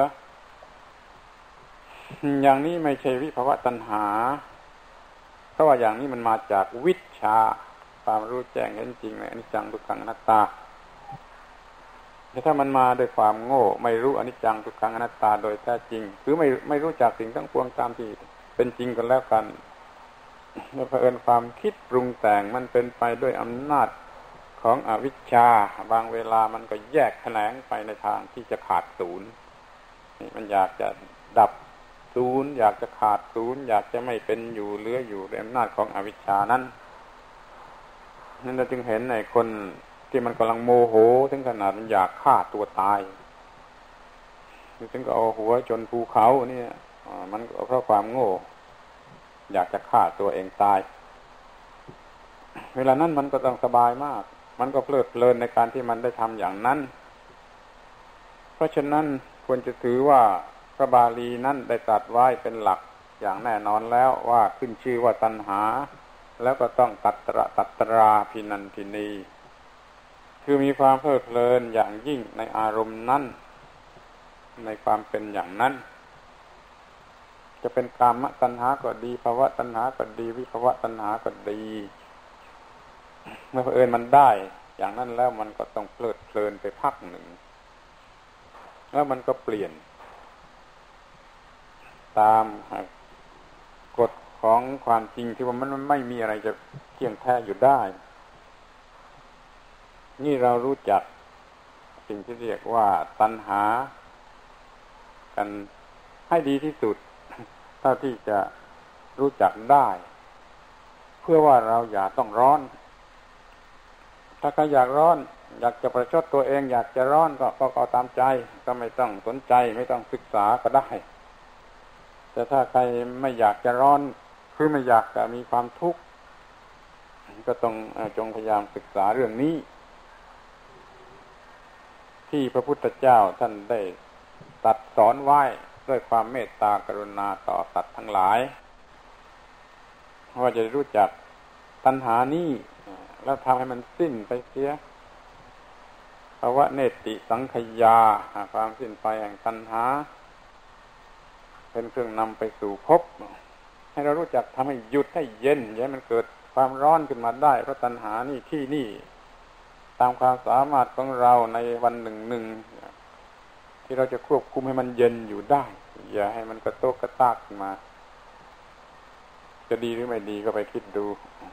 อย่างนี้ไม่ใช่วิภวตัณหาเพราะว่าอย่างนี้มันมาจากวิชชาความรู้แจ้งเห็นจริงในอนิจจังทุกขังอนัตตาแต่ถ้ามันมาด้วยความโง่ไม่รู้อนิจจังทุกขังอนัตตาโดยแท้จริงหรือไม่รู้จักสิ่งทั้งปวงตามที่เป็นจริงกันแล้วกันเผอิญความคิดปรุงแต่งมันเป็นไปด้วยอำนาจของอวิชชาบางเวลามันก็แยกแขนงไปในทางที่จะขาดศูนย์นี่มันอยากจะดับศูนย์อยากจะขาดศูนย์อยากจะไม่เป็นอยู่เหลืออยู่ด้วยอำนาจของอวิชชานั้นนั่นเราจึงเห็นในคนที่มันกำลังโมโหถึงขนาดมันอยากฆ่าตัวตายถึงก็เอาหัวจนภูเขาเนี่ยมันก็เพราะความโง่อยากจะฆ่าตัวเองตายเวลานั้นมันก็ต้องสบายมากมันก็เพลิดเพลินในการที่มันได้ทำอย่างนั้นเพราะฉะนั้นควรจะถือว่าพระบาลีนั้นได้ตรัสไว้เป็นหลักอย่างแน่นอนแล้วว่าขึ้นชื่อว่าตัณหาแล้วก็ต้องตัตราพินันทินีคือมีความเพลิดเพลินอย่างยิ่งในอารมณ์นั้นในความเป็นอย่างนั้นจะเป็นกามตัณหาก็ดีภวตัณหาก็ดีวิภวตัณหาก็ดีเมื่อเผอิญมันได้อย่างนั้นแล้วมันก็ต้องเพลิดเพลินไปพักหนึ่งแล้วมันก็เปลี่ยนตามกฎของความจริงที่ว่ามันไม่มีอะไรจะเที่ยงแท้อยู่ได้นี่เรารู้จักสิ่งที่เรียกว่าตัณหากันให้ดีที่สุดเท่าที่จะรู้จักได้เพื่อว่าเราอย่าต้องร้อนถ้าใครอยากร้อนอยากจะประชดตัวเองอยากจะร้อนก็ตามใจก็ไม่ต้องสนใจไม่ต้องศึกษาก็ได้แต่ถ้าใครไม่อยากจะร้อนคือไม่อยากจะมีความทุกข์ก็ต้องจงพยายามศึกษาเรื่องนี้ที่พระพุทธเจ้าท่านได้ตรัสสอนไว้ด้วยความเมตตากรุณาต่อสัตว์ทั้งหลายว่าจะรู้จักตัณหานี้แล้วทำให้มันสิ้นไปเสียภาวะเนติสังขยาความสิ้นไปแห่งตัณหาเป็นเครื่องนำไปสู่ภพให้เรารู้จักทำให้หยุดให้เย็นอย่าให้มันเกิดความร้อนขึ้นมาได้เพราะตัณหานี่ที่นี่ตามความสามารถของเราในวันหนึ่งที่เราจะควบคุมให้มันเย็นอยู่ได้อย่าให้มันกระโตกกระตากขึ้นมาจะดีหรือไม่ดีก็ไปคิดดู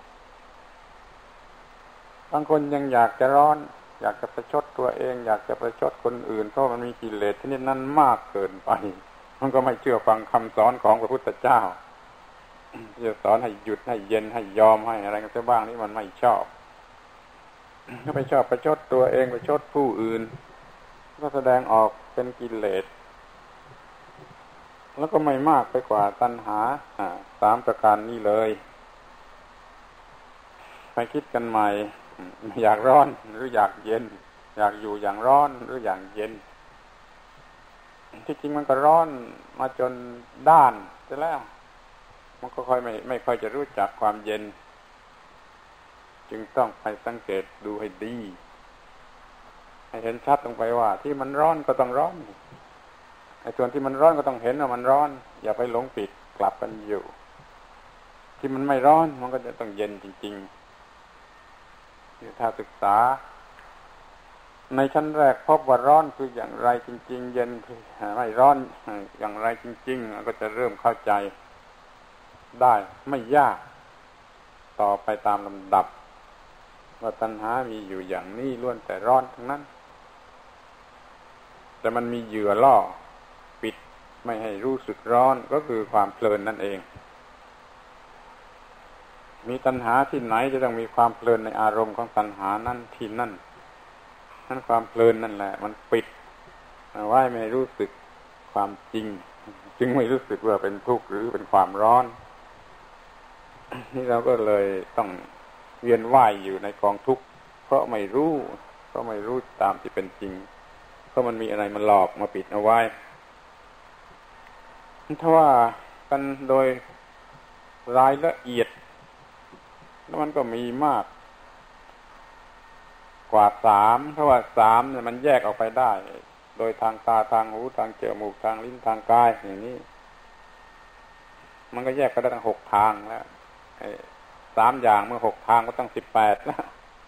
บางคนยังอยากจะร้อนอยากจะประชดตัวเองอยากจะประชดคนอื่นเพราะมันมีกิเลสชนิดนั้นมากเกินไปมันก็ไม่เชื่อฟังคำสอนของพระพุทธเจ้าที่จะสอนให้หยุดให้เย็นให้ยอมให้อะไรกันซะบ้างนี่มันไม่ชอบก็ไปชอบประชดตัวเองประชดผู้อื่นก็แสดงออกเป็นกิเลสแล้วก็ไม่มากไปกว่าตัณหา3ประการนี้เลยไปคิดกันใหม่อยากร้อนหรืออยากเย็นอยากอยู่อย่างร้อนหรืออย่างเย็นที่จริงมันก็ร้อนมาจนด้านไปแล้วมันก็ไม่ค่อยจะรู้จักความเย็นจึงต้องไปสังเกตดูให้ดีให้เห็นชัดลงไปว่าที่มันร้อนก็ต้องร้อนไอ้ส่วนที่มันร้อนก็ต้องเห็นว่ามันร้อนอย่าไปหลงผิดกลับกันอยู่ที่มันไม่ร้อนมันก็จะต้องเย็นจริงๆถ้าศึกษาในชั้นแรกพบว่าร้อนคืออย่างไรจริงๆเย็นคือไม่ร้อนอย่างไรจริงๆก็จะเริ่มเข้าใจได้ไม่ยากต่อไปตามลำดับว่าตัณหามีอยู่อย่างนี้ล้วนแต่ร้อนทั้งนั้นแต่มันมีเหยื่อล่อปิดไม่ให้รู้สึกร้อนก็คือความเพลินนั่นเองมีตัณหาที่ไหนจะต้องมีความเพลินในอารมณ์ของตัณหานั่นที่นั่นความเพลินนั่นแหละมันปิดไว้ไม่รู้สึกความจริงจึงไม่รู้สึกว่าเป็นทุกข์หรือเป็นความร้อนนี่เราก็เลยต้องเวียนว่ายอยู่ในกองทุกข์เพราะไม่รู้ตามที่เป็นจริงเพราะมันมีอะไรมาหลอกมาปิดเอาไว้ถ้าว่ากันโดยรายละเอียดแล้วมันก็มีมากกว่า3เพราะว่า3เนี่ยมันแยกออกไปได้โดยทางตาทางหูทางจมูกทางลิ้นทางกายอย่างนี้มันก็แยกไปได้ทั้ง6ทางแล้ว3อย่างเมื่อ6ทางก็ต้อง18แล้ว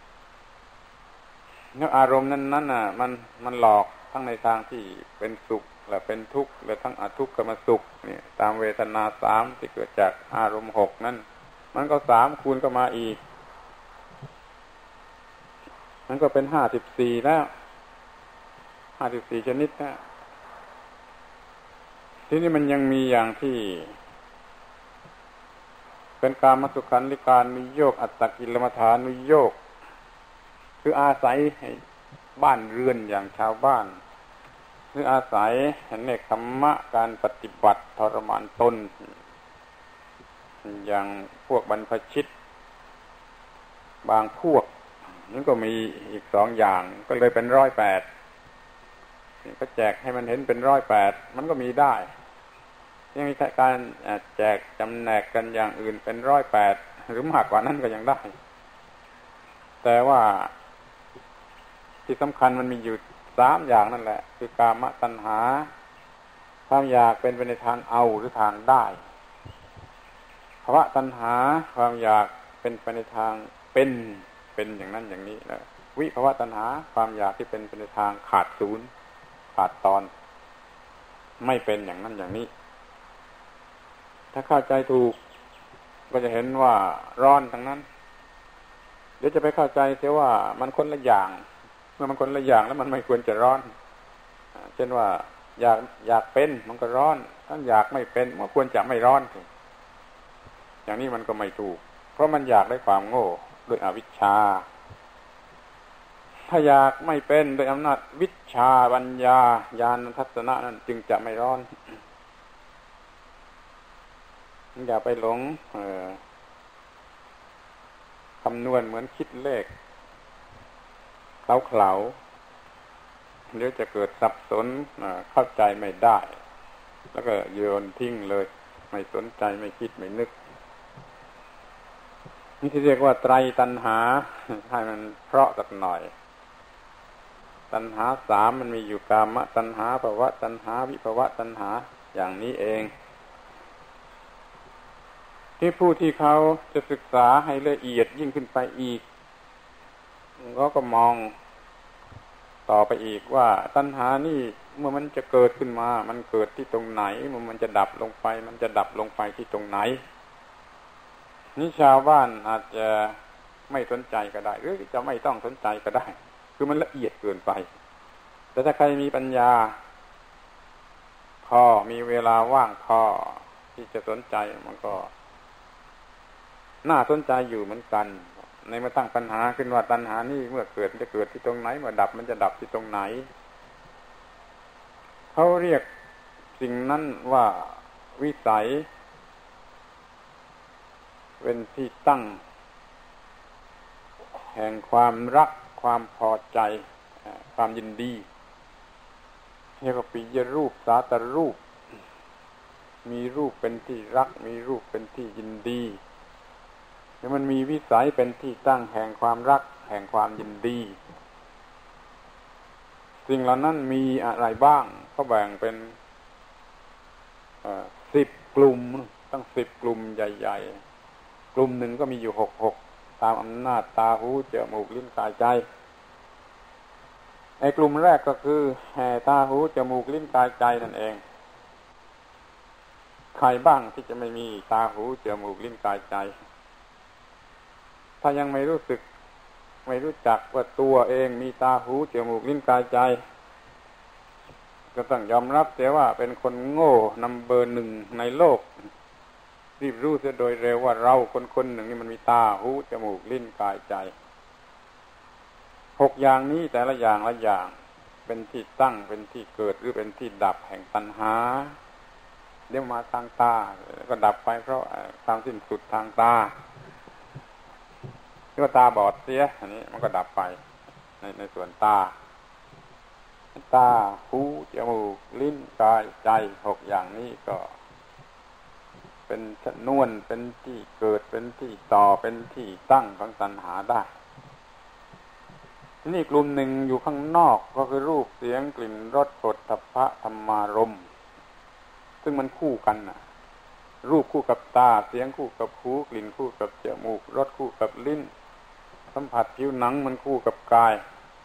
แล้วอารมณ์นั้นน่ะมันหลอกทั้งในทางที่เป็นสุขและเป็นทุกข์และทั้งอทุกขมสุขนี่ตามเวทนา3ที่เกิดจากอารมณ์6นั้นมันก็3คูณก็มาอีกมันก็เป็น54แล้ว54ชนิดนะทีนี้มันยังมีอย่างที่เป็นกามสุขันธิการนุโยคอัตตกิลมัฏฐานุโยคคืออาศัยบ้านเรือนอย่างชาวบ้านคืออาศัยเนกขัมมะการปฏิบัติทรมานตนอย่างพวกบรรพชิตบางพวกนี่ก็มีอีก2อย่างก็เลยเป็น108ก็แจกให้มันเห็นเป็น108มันก็มีได้ยังมีการแจกจำแนกกันอย่างอื่นเป็น108หรือมากกว่านั้นก็ยังได้แต่ว่าที่สำคัญมันมีอยู่3อย่างนั่นแหละคือกามตัณหาความอยากเป็นไปในทางเอาหรือทางได้ภวตัณหาความอยากเป็นไปในทางเป็นอย่างนั้นอย่างนี้แล้ววิภวตัณหาความอยากที่เป็นไปในทางขาดศูนย์ขาดตอนไม่เป็นอย่างนั้นอย่างนี้ถ้าเข้าใจถูกก็จะเห็นว่าร้อนทั้งนั้นเดี๋ยวจะไปเข้าใจเสียว่ามันคนละอย่างเมื่อมันคนละอย่างแล้วมันไม่ควรจะร้อนเช่นว่าอยากเป็นมันก็ร้อนถ้าอยากไม่เป็นมันควรจะไม่ร้อนอย่างนี้มันก็ไม่ถูกเพราะมันอยากด้วยความโง่ด้วยอวิชชาถ้าอยากไม่เป็นโดยอำนาจวิชชาปัญญาญาณทัศนะนั้นจึงจะไม่ร้อนอย่าไปหลงคำนวณเหมือนคิดเลขเคลาเดี๋ยวจะเกิดสับสนเข้าใจไม่ได้แล้วก็โยนทิ้งเลยไม่สนใจไม่คิดไม่นึกนี่ที่เรียกว่าไตรตัณหาให้มันเพราะสักหน่อยตัณหา3มันมีอยู่กามตัณหาภวตัณหาวิภวตัณหาอย่างนี้เองที่ผู้ที่เขาจะศึกษาให้ละเอียดยิ่งขึ้นไปอีกเขาก็มองต่อไปอีกว่าตัณหานี่เมื่อมันจะเกิดขึ้นมามันเกิดที่ตรงไหนเมื่อมันจะดับลงไปมันจะดับลงไปที่ตรงไหนนี่ชาวบ้านอาจจะไม่สนใจก็ได้หรือจะไม่ต้องสนใจก็ได้คือมันละเอียดเกินไปแต่ถ้าใครมีปัญญาพอมีเวลาว่างพอที่จะสนใจมันก็น่าสนใจอยู่เหมือนกันในเมื่อตั้งปัญหาขึ้นว่าตัณหานี่เมื่อเกิดมันจะเกิดที่ตรงไหนเมื่อดับมันจะดับที่ตรงไหนเขาเรียกสิ่งนั้นว่าวิสัยเป็นที่ตั้งแห่งความรักความพอใจความยินดีเรียกว่าปิยรูปสาตรูปมีรูปเป็นที่รักมีรูปเป็นที่ยินดีแล้วมันมีวิสัยเป็นที่ตั้งแห่งความรักแห่งความยินดีสิ่งเหล่านั้นมีอะไรบ้างก็แบ่งเป็น10 กลุ่มตั้ง10 กลุ่มใหญ่ๆกลุ่มหนึ่งก็มีอยู่6ตามอำนาจตาหูจมูกลิ้นกายใจไอ้กลุ่มแรกก็คือตาหูจมูกลิ้นกายใจนั่นเองใครบ้างที่จะไม่มีตาหูจมูกลิ้นกายใจถ้ายังไม่รู้สึกไม่รู้จักว่าตัวเองมีตาหูจมูกลิ้นกายใจก็ต้องยอมรับเสียว่าเป็นคนโง่นัมเบอร์1ในโลกรีบรู้เสียโดยเร็วว่าเราคนหนึ่งนี่มันมีตาหูจมูกลิ้นกายใจ6อย่างนี้แต่ละอย่างละอย่างเป็นที่ตั้งเป็นที่เกิดหรือเป็นที่ดับแห่งตัณหาเดี๋ยวมาทางตาก็ดับไปเพราะความสิ้นสุดทางตาที่ว่าตาบอดเสียอันนี้มันก็ดับไปในส่วนตาหูจมูกลิ้นกายใจ6อย่างนี้ก็เป็นชนวนเป็นที่เกิดเป็นที่ต่อเป็นที่ตั้งของตัณหาได้ทีนี้กลุ่มหนึ่งอยู่ข้างนอกก็คือรูปเสียงกลิ่นรสโผฏฐัพพะธรรมารมณ์ซึ่งมันคู่กันน่ะรูปคู่กับตาเสียงคู่กับหูกลิ่นคู่กับจมูกรสคู่กับลิ้นสัมผัสผิวหนังมันคู่กับกาย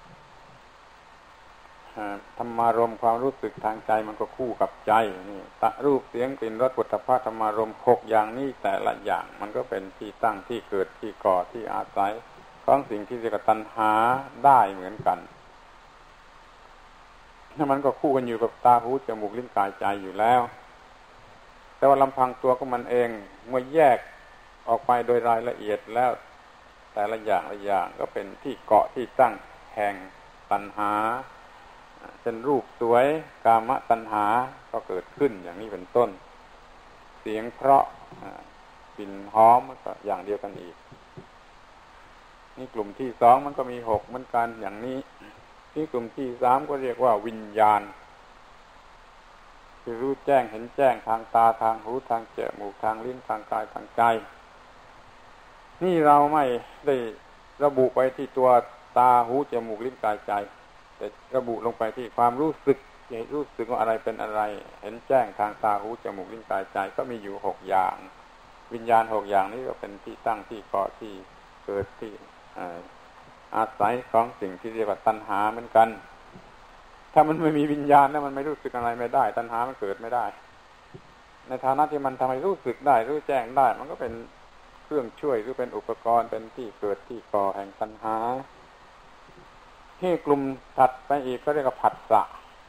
ธรรมารมณ์ความรู้สึกทางใจมันก็คู่กับใจนี่รูปเสียงกลิ่นรสโผฏฐัพพะธรรมารมณ์6อย่างนี้แต่ละอย่างมันก็เป็นที่ตั้งที่เกิดที่ก่อที่อาศัยของสิ่งที่เรียกว่าตัณหาได้เหมือนกันถ้ามันก็คู่กันอยู่กับตาหูจมูกลิ้นกายใจอยู่แล้วแต่ว่าลำพังตัวของมันเองเมื่อแยกออกไปโดยรายละเอียดแล้วแต่ละอย่างละอย่างก็เป็นที่เกาะที่ตั้งแห่งตัณหาเช่นรูปสวยกามตัณหาก็เกิดขึ้นอย่างนี้เป็นต้นเสียงเพราะกลิ่นหอมก็อย่างเดียวกันอีกนี่กลุ่มที่2มันก็มี6เหมือนกันอย่างนี้ที่กลุ่มที่3ก็เรียกว่าวิญญาณคือรู้แจ้งเห็นแจ้งทางตาทางหูทางจมูกทางลิ้นทางกายทางใจนี่เราไม่ได้ระบุไปที่ตัวตาหูจมูกลิ้นกายใจแต่ระบุลงไปที่ความรู้สึกรู้สึกว่าอะไรเป็นอะไรเห็นแจ้งทางตาหูจมูกลิ้นกายใจก็มีอยู่6อย่างวิญญาณ6อย่างนี้ก็เป็นที่ตั้งที่เกาะที่เกิดที่อาศัยของสิ่งที่เรียกว่าตัณหาเหมือนกันถ้ามันไม่มีวิญญาณแล้วมันไม่รู้สึกอะไรไม่ได้ตัณหามันเกิดไม่ได้ในฐานะที่มันทำให้รู้สึกได้รู้แจ้งได้มันก็เป็นเครื่องช่วยหรือเป็นอุปกรณ์เป็นที่เกิดที่ก่อแห่งตัณหาที่กลุ่มถัดไปอีกก็เรียกว่าผัสสะ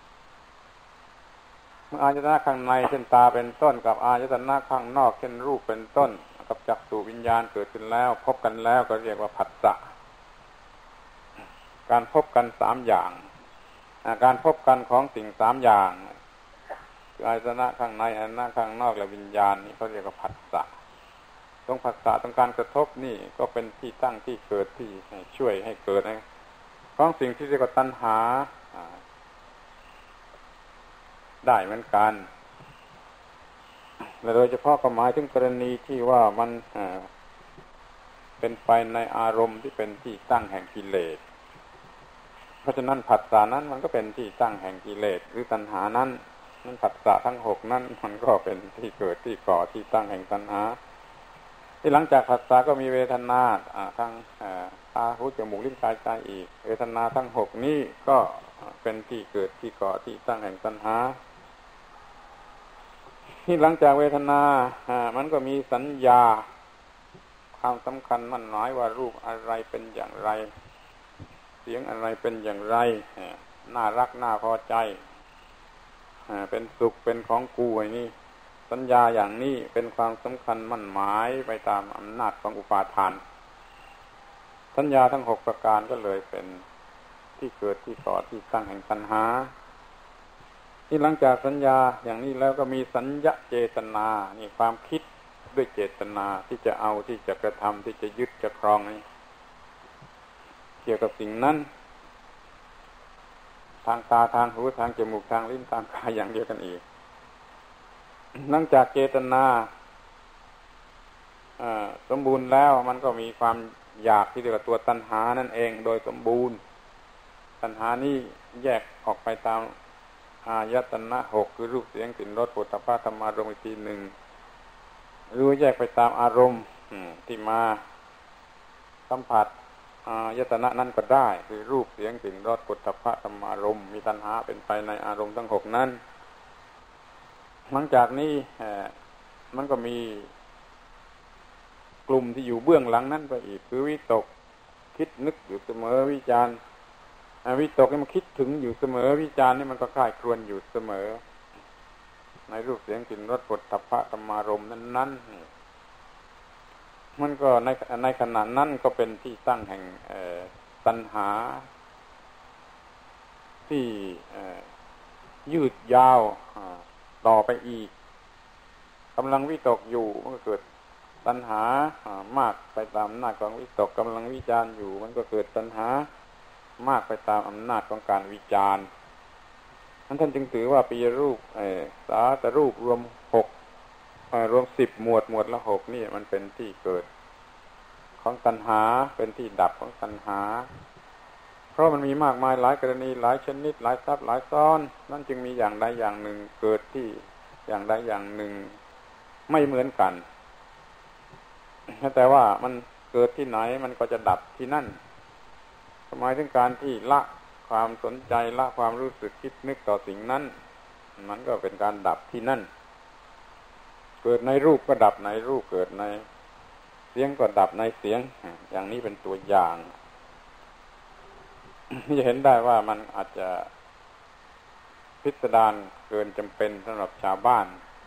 เมื่ออายตนะข้างในเช่นตาเป็นต้นกับอายตนะข้างนอกเช่นรูปเป็นต้นกับจักษุวิญญาณเกิดขึ้นแล้วพบกันแล้วก็เรียกว่าผัสสะการพบกัน3อย่างการพบกันของสิ่ง3อย่างคืออายตนะข้างในอายตนะข้างนอกและวิญญาณนี่เขาเรียกว่าผัสสะตรงผัสสะตรงการกระทบนี่ก็เป็นที่ตั้งที่เกิดที่ช่วยให้เกิดของสิ่งที่เรียกว่าตัณหาได้เหมือนกันและโดยเฉพาะก็หมายถึงกรณีที่ว่ามันเป็นไปในอารมณ์ที่เป็นที่ตั้งแห่งกิเลสเพราะฉะนั้นผัสสะนั้นมันก็เป็นที่ตั้งแห่งกิเลสหรือตัณหานั้นผัสสะทั้ง6นั้นมันก็เป็นที่เกิดที่ก่อที่ตั้งแห่งตัณหาที่หลังจากผัสสะก็มีเวทนาทั้งตาหูจมูกลิ้นกายใจอีกเวทนาทั้ง6นี้ก็เป็นที่เกิดที่ก่อที่ตั้งแห่งตัณหาที่หลังจากเวทนามันก็มีสัญญาความสำคัญมั่นหมายว่ารูปอะไรเป็นอย่างไรเสียงอะไรเป็นอย่างไรน่ารักน่าพอใจเป็นสุขเป็นของกูไอ้นี่สัญญาอย่างนี้เป็นความสำคัญมั่นหมายไปตามอำนาจของอุปาทานสัญญาทั้ง6ประการก็เลยเป็นที่เกิดที่ก่อที่ตั้งแห่งตัณหาที่หลังจากสัญญาอย่างนี้แล้วก็มีสัญญาเจตนานี่ความคิดด้วยเจตนาที่จะเอาที่จะกระทำที่จะยึดจะครองนี่เกี่ยวกับสิ่งนั้นทางตาทางหูทางจมูกทางลิ้นทางกายอย่างเดียวกันอีกหลังจากเจตนาสมบูรณ์แล้วมันก็มีความอยากที่เรียกว่าตัวตัณหานั่นเองโดยสมบูรณ์ตัณหานี้แยกออกไปตามอายตนะ6คือรูปเสียงกลิ่นรสโผฏฐัพพะธรรมารมณ์อีกทีหนึ่งหรือแยกไปตามอารมณ์ที่มาสัมผัสอายตนะนั้นก็ได้คือรูปเสียงกลิ่นรสโผฏฐัพพะธรรมารมณ์มีตัณหาเป็นไปในอารมณ์ทั้ง6นั้นหลังจากนี้มันก็มีกลุ่มที่อยู่เบื้องหลังนั้นไปอีกคือวิตกคิดนึกอยู่เสมอวิจารณ์วิตกนี่มันคิดถึงอยู่เสมอวิจารณ์นี่มันก็คล้ายครวญอยู่เสมอในรูปเสียงกลิ่นรสโผฏฐัพพะธรรมารมณ์นั้นๆมันก็ในขณะนั้นก็เป็นที่ตั้งแห่งตัณหาที่ยืดยาวต่อไปอีกกำลังวิตกอยู่มันก็เกิดตัณหามากไปตามอำนาจของวิตกกำลังวิจารณ์อยู่มันก็เกิดตัณหามากไปตามอำนาจของการวิจารณ์ท่านจึงถือว่าปีรูปสาตรูปรวมรวม10หมวดละ6นี่มันเป็นที่เกิดของตัณหาเป็นที่ดับของตัณหาเพราะมันมีมากมายหลายกรณีหลายชนิดหลายซับหลายซ้อนนั่นจึงมีอย่างใดอย่างหนึ่งเกิดที่อย่างใดอย่างหนึ่งไม่เหมือนกันแต่ว่ามันเกิดที่ไหนมันก็จะดับที่นั่นหมายถึงการที่ละความสนใจละความรู้สึกคิดนึกต่อสิ่งนั้นมันก็เป็นการดับที่นั่นเกิดในรูปก็ดับในรูปเกิดในเสียงก็ดับในเสียงอย่างนี้เป็นตัวอย่างที่จะเห็นได้ว่ามันอาจจะพิสดารเกินจำเป็นสำหรับชาวบ้าน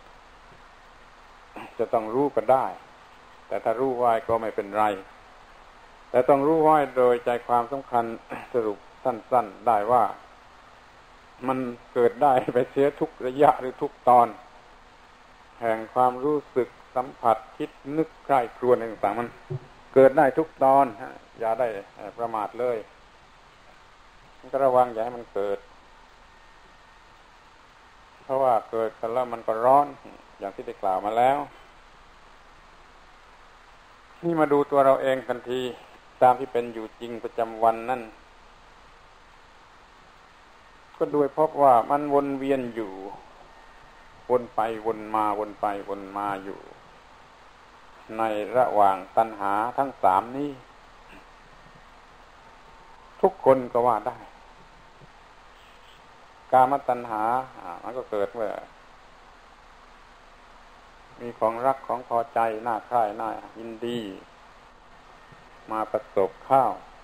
จะต้องรู้ก็ได้แต่ถ้ารู้ไว้ก็ไม่เป็นไรแต่ต้องรู้ไว้โดยใจความสำคัญสรุปสั้นๆได้ว่ามันเกิดได้ไปเสียทุกระยะหรือทุกตอนแห่งความรู้สึกสัมผัสคิดนึกใคร่ครวญต่างๆมันเกิดได้ทุกตอนอย่าได้ประมาทเลยก็ระวังอย่าให้มันเกิดเพราะว่าเกิดกันแล้วมันก็ร้อนอย่างที่ได้กล่าวมาแล้วนี่มาดูตัวเราเองกันทีตามที่เป็นอยู่จริงประจำวันนั่นก็โดยพบว่ามันวนเวียนอยู่วนไปวนมาวนไปวนมาอยู่ในระหว่างตัณหาทั้งสามนี้ทุกคนก็ว่าได้กามตัณหามันก็เกิดเมื่อมีของรักของพอใจน่าใคร่น่ายินดีมาประสบเข้า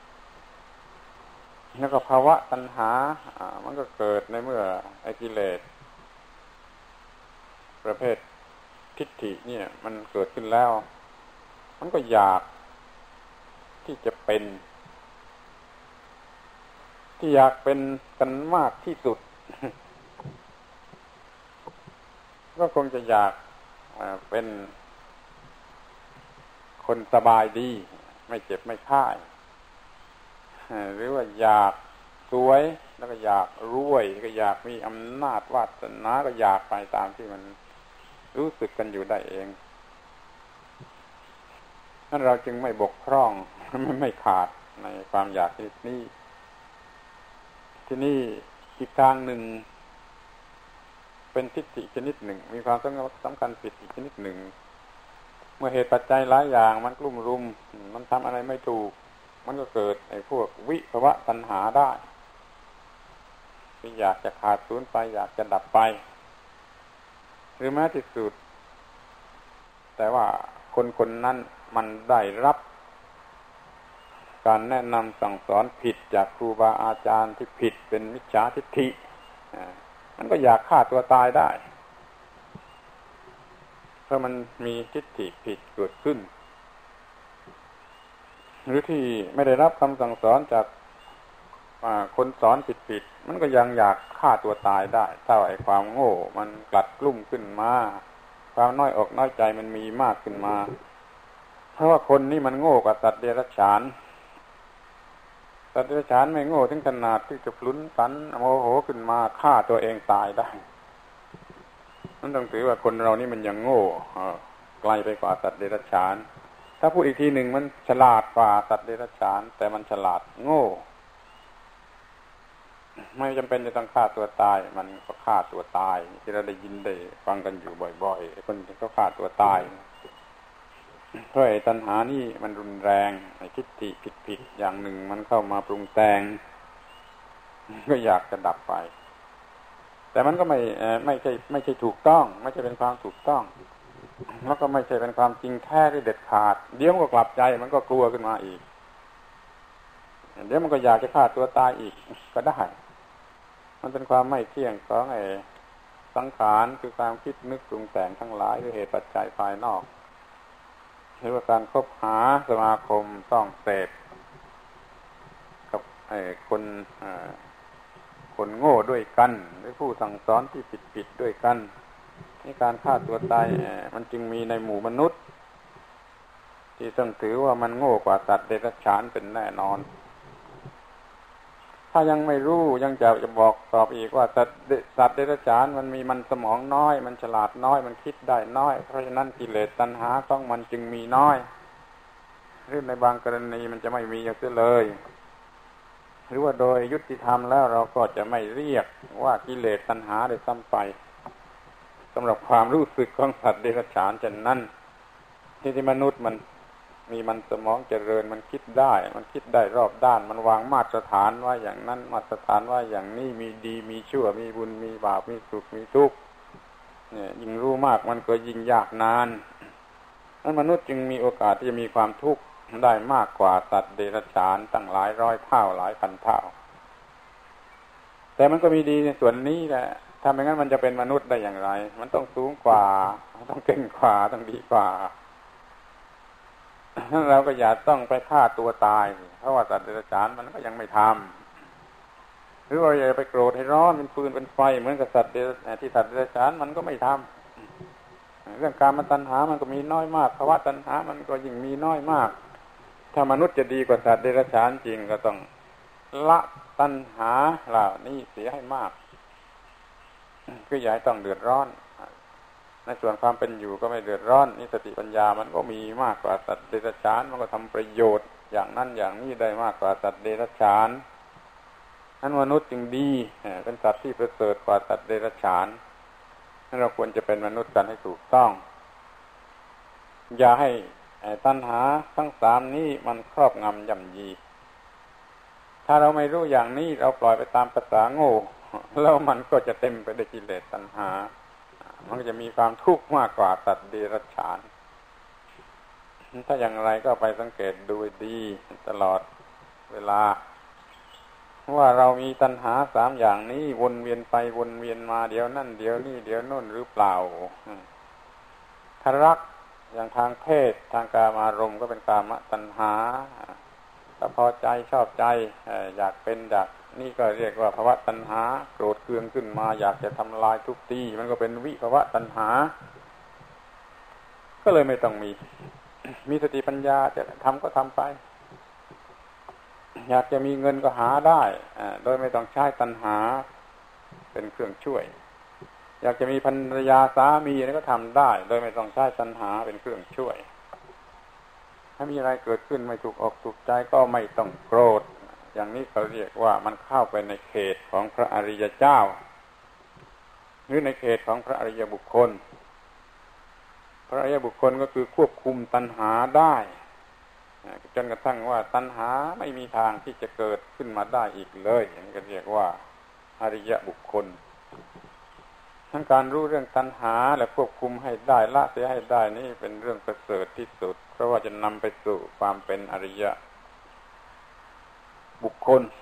แล้วก็ภาวะตัณหามันก็เกิดในเมื่อไอ้กิเลสประเภททิฏฐิเนี่ยมันเกิดขึ้นแล้วมันก็อยากที่จะเป็นที่อยากเป็นกันมากที่สุด ก็คงจะอยากเป็นคนสบายดีไม่เจ็บไม่ไข้หรือว่าอยากสวยแล้วก็อยากรวยก็อยากมีอำนาจวาสนาก็อยากไปตามที่มันรู้สึกกันอยู่ได้เองนั่นเราจึงไม่บกพร่องไม่ขาดในความอยากชนิดนี้ที่นี่อีกทางหนึ่งเป็นทิฏฐิชนิดหนึ่งมีความสำคัญผิดอีกชนิดหนึ่งเมื่อเหตุปัจจัยหลายอย่างมันกลุ่มรุมมันทำอะไรไม่ถูกมันก็เกิดไอ้พวกวิภวะตัณหาได้ที่อยากจะขาดสูญไปอยากจะดับไปหรือแม้ที่สุดแต่ว่าคนคนนั้นมันได้รับการแนะนำสั่งสอนผิดจากครูบาอาจารย์ที่ผิดเป็นมิจฉาทิฏฐิมันก็อยากฆ่าตัวตายได้เพราะมันมีทิฏฐิผิดเกิดขึ้นหรือที่ไม่ได้รับคำสั่งสอนจากคนสอนผิดมันก็ยังอยากฆ่าตัวตายได้ถ้าไอ้ความโง่มันกลัดกลุ่มขึ้นมาความน้อยอกน้อยใจมันมีมากขึ้นมาเพราะว่าคนนี่มันโง่กว่าสัตว์เดรัจฉานสัตว์เดรัจฉานไม่โง่ถึงขนาดที่จะพลุนฝันโมโหขึ้นมาฆ่าตัวเองตายได้นั่นต้องถือว่าคนเรานี่มันยังโง่ไกลไปกว่าสัตว์เดรัจฉานถ้าพูดอีกทีหนึ่งมันฉลาดกว่าสัตว์เดรัจฉานแต่มันฉลาดโง่ไม่จำเป็นจะต้องฆ่าตัวตายมันก็ฆ่าตัวตายที่เราได้ยินได้ฟังกันอยู่บ่อยๆคนที่เขาฆ่าตัวตายเพราะไอ้ตัณหานี่มันรุนแรงไอ้ทิฏฐิผิดๆอย่างหนึ่งมันเข้ามาปรุงแต่งก็อยากจะดับไปแต่มันก็ไม่ใช่ถูกต้องไม่ใช่เป็นความถูกต้องแล้วก็ไม่ใช่เป็นความจริงแท้ที่เด็ดขาดเดี๋ยวมันก็กลับใจมันก็กลัวขึ้นมาอีกเดี๋ยวมันก็อยากจะฆ่าตัวตายอีกก็ได้มันเป็นความไม่เที่ยงของไอ้สังขารคือความคิดนึกปรุงแต่งทั้งหลายด้วยเหตุปัจจัยภายนอกหรือว่าการคบหาสมาคมต้องเสพกับไอ้คนโง่ด้วยกันหรือผู้สั่งสอนที่ผิดด้วยกันนี่การฆ่าตัวตายมันจึงมีในหมู่มนุษย์ที่ต้องถือว่ามันโง่กว่าสัตว์เดรัจฉานเป็นแน่นอนถ้ายังไม่รู้ยังจะบอกตอบอีกว่าสัตว์เดรัจฉานมันมีมันสมองน้อยมันฉลาดน้อยมันคิดได้น้อยเพราะฉะนั้นกิเลสตัณหาของมันจึงมีน้อยหรือในบางกรณีมันจะไม่มีอย่างเสียเลยหรือว่าโดยยุติธรรมแล้วเราก็จะไม่เรียกว่ากิเลสตัณหาได้ซ้ำไปสำหรับความรู้สึกของสัตว์เดรัจฉานเช่นนั้นที่มนุษย์มันมีมันสมองเจริญมันคิดได้รอบด้านมันวางมาตรฐานไว้อย่างนั้นมาตรฐานว่าอย่างนี้มีดีมีชั่วมีบุญมีบาปมีสุขมีทุกข์เนี่ยยิ่งรู้มากมันก็ยิ่งยากนานนั้นมนุษย์จึงมีโอกาสที่จะมีความทุกข์ได้มากกว่าสัตว์เดรัจฉานตั้งหลายร้อยเท่าหลายพันเท่าแต่มันก็มีดีในส่วนนี้แหละถ้าไม่งั้นมันจะเป็นมนุษย์ได้อย่างไรมันต้องสูงกว่าต้องเก่งกว่าต้องดีกว่าเราก็อย่าต้องไปฆ่าตัวตายเพราะว่าสัตว์เดรัจฉานมันก็ยังไม่ทำหรือว่าอย่าไปโกรธให้ร้อนเป็นฟืนเป็นไฟเหมือนกับสัตว์ที่สัตว์เดรัจฉานมันก็ไม่ทำเรื่องการมาตัณหามันก็มีน้อยมากภาวะตัณหามันก็ยิ่งมีน้อยมากถ้ามนุษย์จะดีกว่าสัตว์เดรัจฉานจริงก็ต้องละตัณหาเหล่านี้เสียให้มากคืออย่าให้ต้องเดือดร้อนในส่วนความเป็นอยู่ก็ไม่เดือดร้อนนี่สติปัญญามันก็มีมากกว่าสัตว์เดรัจฉานมันก็ทำประโยชน์อย่างนั้นอย่างนี้ได้มากกว่าสัตว์เดรัจฉานนั้นมนุษย์จึงดีเป็นสัตว์ที่ประเสริฐกว่าสัตว์เดรัจฉานนั้นเราควรจะเป็นมนุษย์กันให้ถูกต้องอย่าให้ตัณหาทั้งสามนี้มันครอบงำย่ำยีถ้าเราไม่รู้อย่างนี้เราปล่อยไปตามภาษาโง่แล้วมันก็จะเต็มไปด้วยกิเลสตัณหามันก็จะมีความทุกข์มากกว่าสัตว์เดรัจฉานถ้าอย่างไรก็ไปสังเกตดูดีตลอดเวลาว่าเรามีตัณหาสามอย่างนี้วนเวียนไปวนเวียนมาเดี๋ยวนั่นเดี๋ยวนี่เดี๋ยวโน่นหรือเปล่าถ้ารักอย่างทางเพศทางกามารมณ์ก็เป็นกามตัณหาถ้าพอใจชอบใจอยากเป็นอยากนี่ก็เรียกว่าภวตัณหาโกรธเคืองขึ้นมาอยากจะทำลายทุบตีมันก็เป็นวิภวตัณหาก็เลยไม่ต้องมีสติปัญญาจะทำก็ทำไปอยากจะมีเงินก็หาได้โดยไม่ต้องใช้ตัณหาเป็นเครื่องช่วยอยากจะมีภรรยาสามีนี่ก็ทำได้โดยไม่ต้องใช้ตัณหาเป็นเครื่องช่วยถ้ามีอะไรเกิดขึ้นไม่ถูกอกถูกใจก็ไม่ต้องโกรธอย่างนี้เขาเรียกว่ามันเข้าไปในเขตของพระอริยเจ้าหรือในเขตของพระอริยบุคคลพระอริยบุคคลก็คือควบคุมตัณหาได้จนกระทั่งว่าตัณหาไม่มีทางที่จะเกิดขึ้นมาได้อีกเลยอย่างนี้ก็เรียกว่าอริยบุคคลทั้งการรู้เรื่องตัณหาและควบคุมให้ได้ละเสียให้ได้นี่เป็นเรื่องประเสริฐที่สุดเพราะว่าจะนำไปสู่ความเป็นอริยบุคคล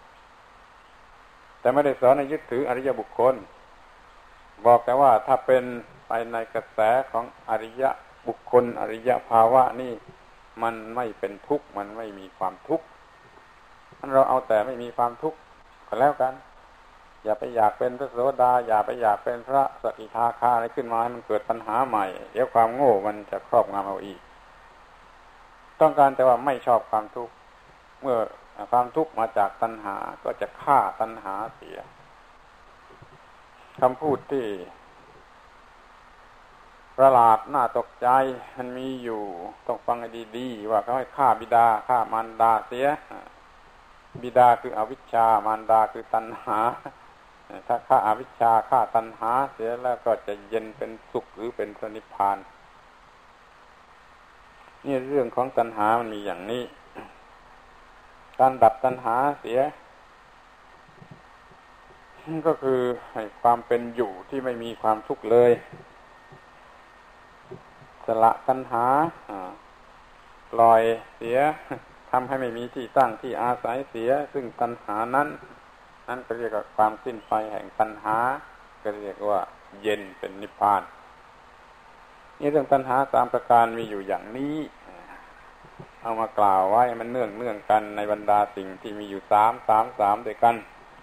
แต่ไม่ได้สอนให้ยึดถืออริยบุคคลบอกแต่ว่าถ้าเป็นไปในกระแสของอริยบุคคลอริยภาวะนี่มันไม่เป็นทุกข์มันไม่มีความทุกข์เราเอาแต่ไม่มีความทุกข์ก็แล้วกันอย่าไปอยากเป็นพระโสดาอย่าไปอยากเป็นพระสกิทาคาอะไรขึ้นมาให้มันเกิดปัญหาใหม่เดี๋ยวความโง่มันจะครอบงำเอาอีกต้องการแต่ว่าไม่ชอบความทุกข์เมื่อความทุกข์มาจากตัณหาก็จะฆ่าตัณหาเสียคำพูดที่ประหลาดน่าตกใจมันมีอยู่ต้องฟังให้ดีๆว่าเขาให้ฆ่าบิดาฆ่ามารดาเสียบิดาคืออวิชชามารดาคือตัณหาถ้าฆ่าอวิชชาฆ่าตัณหาเสียแล้วก็จะเย็นเป็นสุขหรือเป็นพระนิพพานนี่เรื่องของตัณหามันมีอย่างนี้การดับตัณหาเสียก็คือให้ความเป็นอยู่ที่ไม่มีความทุกข์เลยสละตัณหาปล่อยเสียทำให้ไม่มีที่ตั้งที่อาศัยเสียซึ่งตัณหานั้นก็เรียกว่าความสิ้นไปแห่งตัณหาก็เรียกว่าเย็นเป็นนิพพานนี่เรื่องตัณหาสามประการมีอยู่อย่างนี้เอามากล่าวไว้มันเนื่องกันในบรรดาสิ่งที่มีอยู่สามด้วยกัน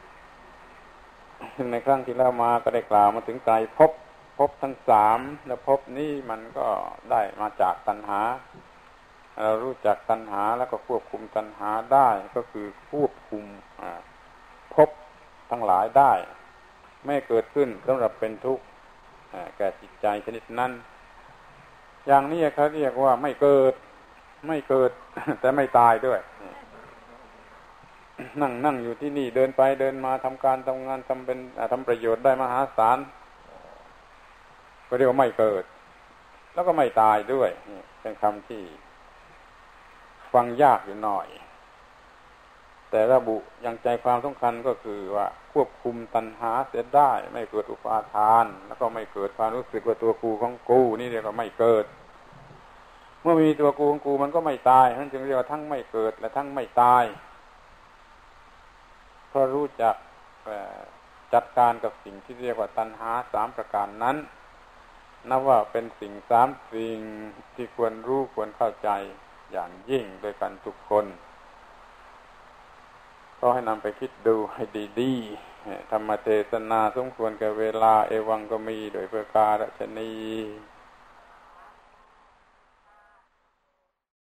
ซึ่งในครั้งที่แล้วมาก็ได้กล่าวมาถึงไตรภพทั้งสามแล้วภพนี้มันก็ได้มาจากตัณหาเรารู้จักตัณหาแล้วก็ควบคุมตัณหาได้ก็คือควบคุมภพทั้งหลายได้ไม่เกิดขึ้นสำหรับเป็นทุกข์แก่จิตใจชนิดนั้นอย่างนี้เขาเรียกว่าไม่เกิดแต่ไม่ตายด้วยนั่งอยู่ที่นี่เดินไปเดินมาทำการทำงานทำประโยชน์ได้มหาศาลก็เรียกว่าไม่เกิดแล้วก็ไม่ตายด้วยนี่เป็นคำที่ฟังยากอยู่หน่อยแต่ระบุอย่างใจความสำคัญก็คือว่าควบคุมตัณหาเสียได้ไม่เกิดอุปาทานแล้วก็ไม่เกิดความรู้สึกว่าตัวกูของกูนี่เรียกว่าไม่เกิดเมื่อมีตัวกูของกูมันก็ไม่ตายนั่นจึงเรียกว่าทั้งไม่เกิดและทั้งไม่ตายเพราะรู้จักจัดการกับสิ่งที่เรียกว่าตัณหาสามประการนั้นนับว่าเป็นสิ่งสามสิ่งที่ควรรู้ควรเข้าใจอย่างยิ่งโดยกันทุกคนก็ให้นำไปคิดดูให้ดีๆธรรมเทศนาสมควรแก่เวลาเอวังก็มีโดยประการฉะนี้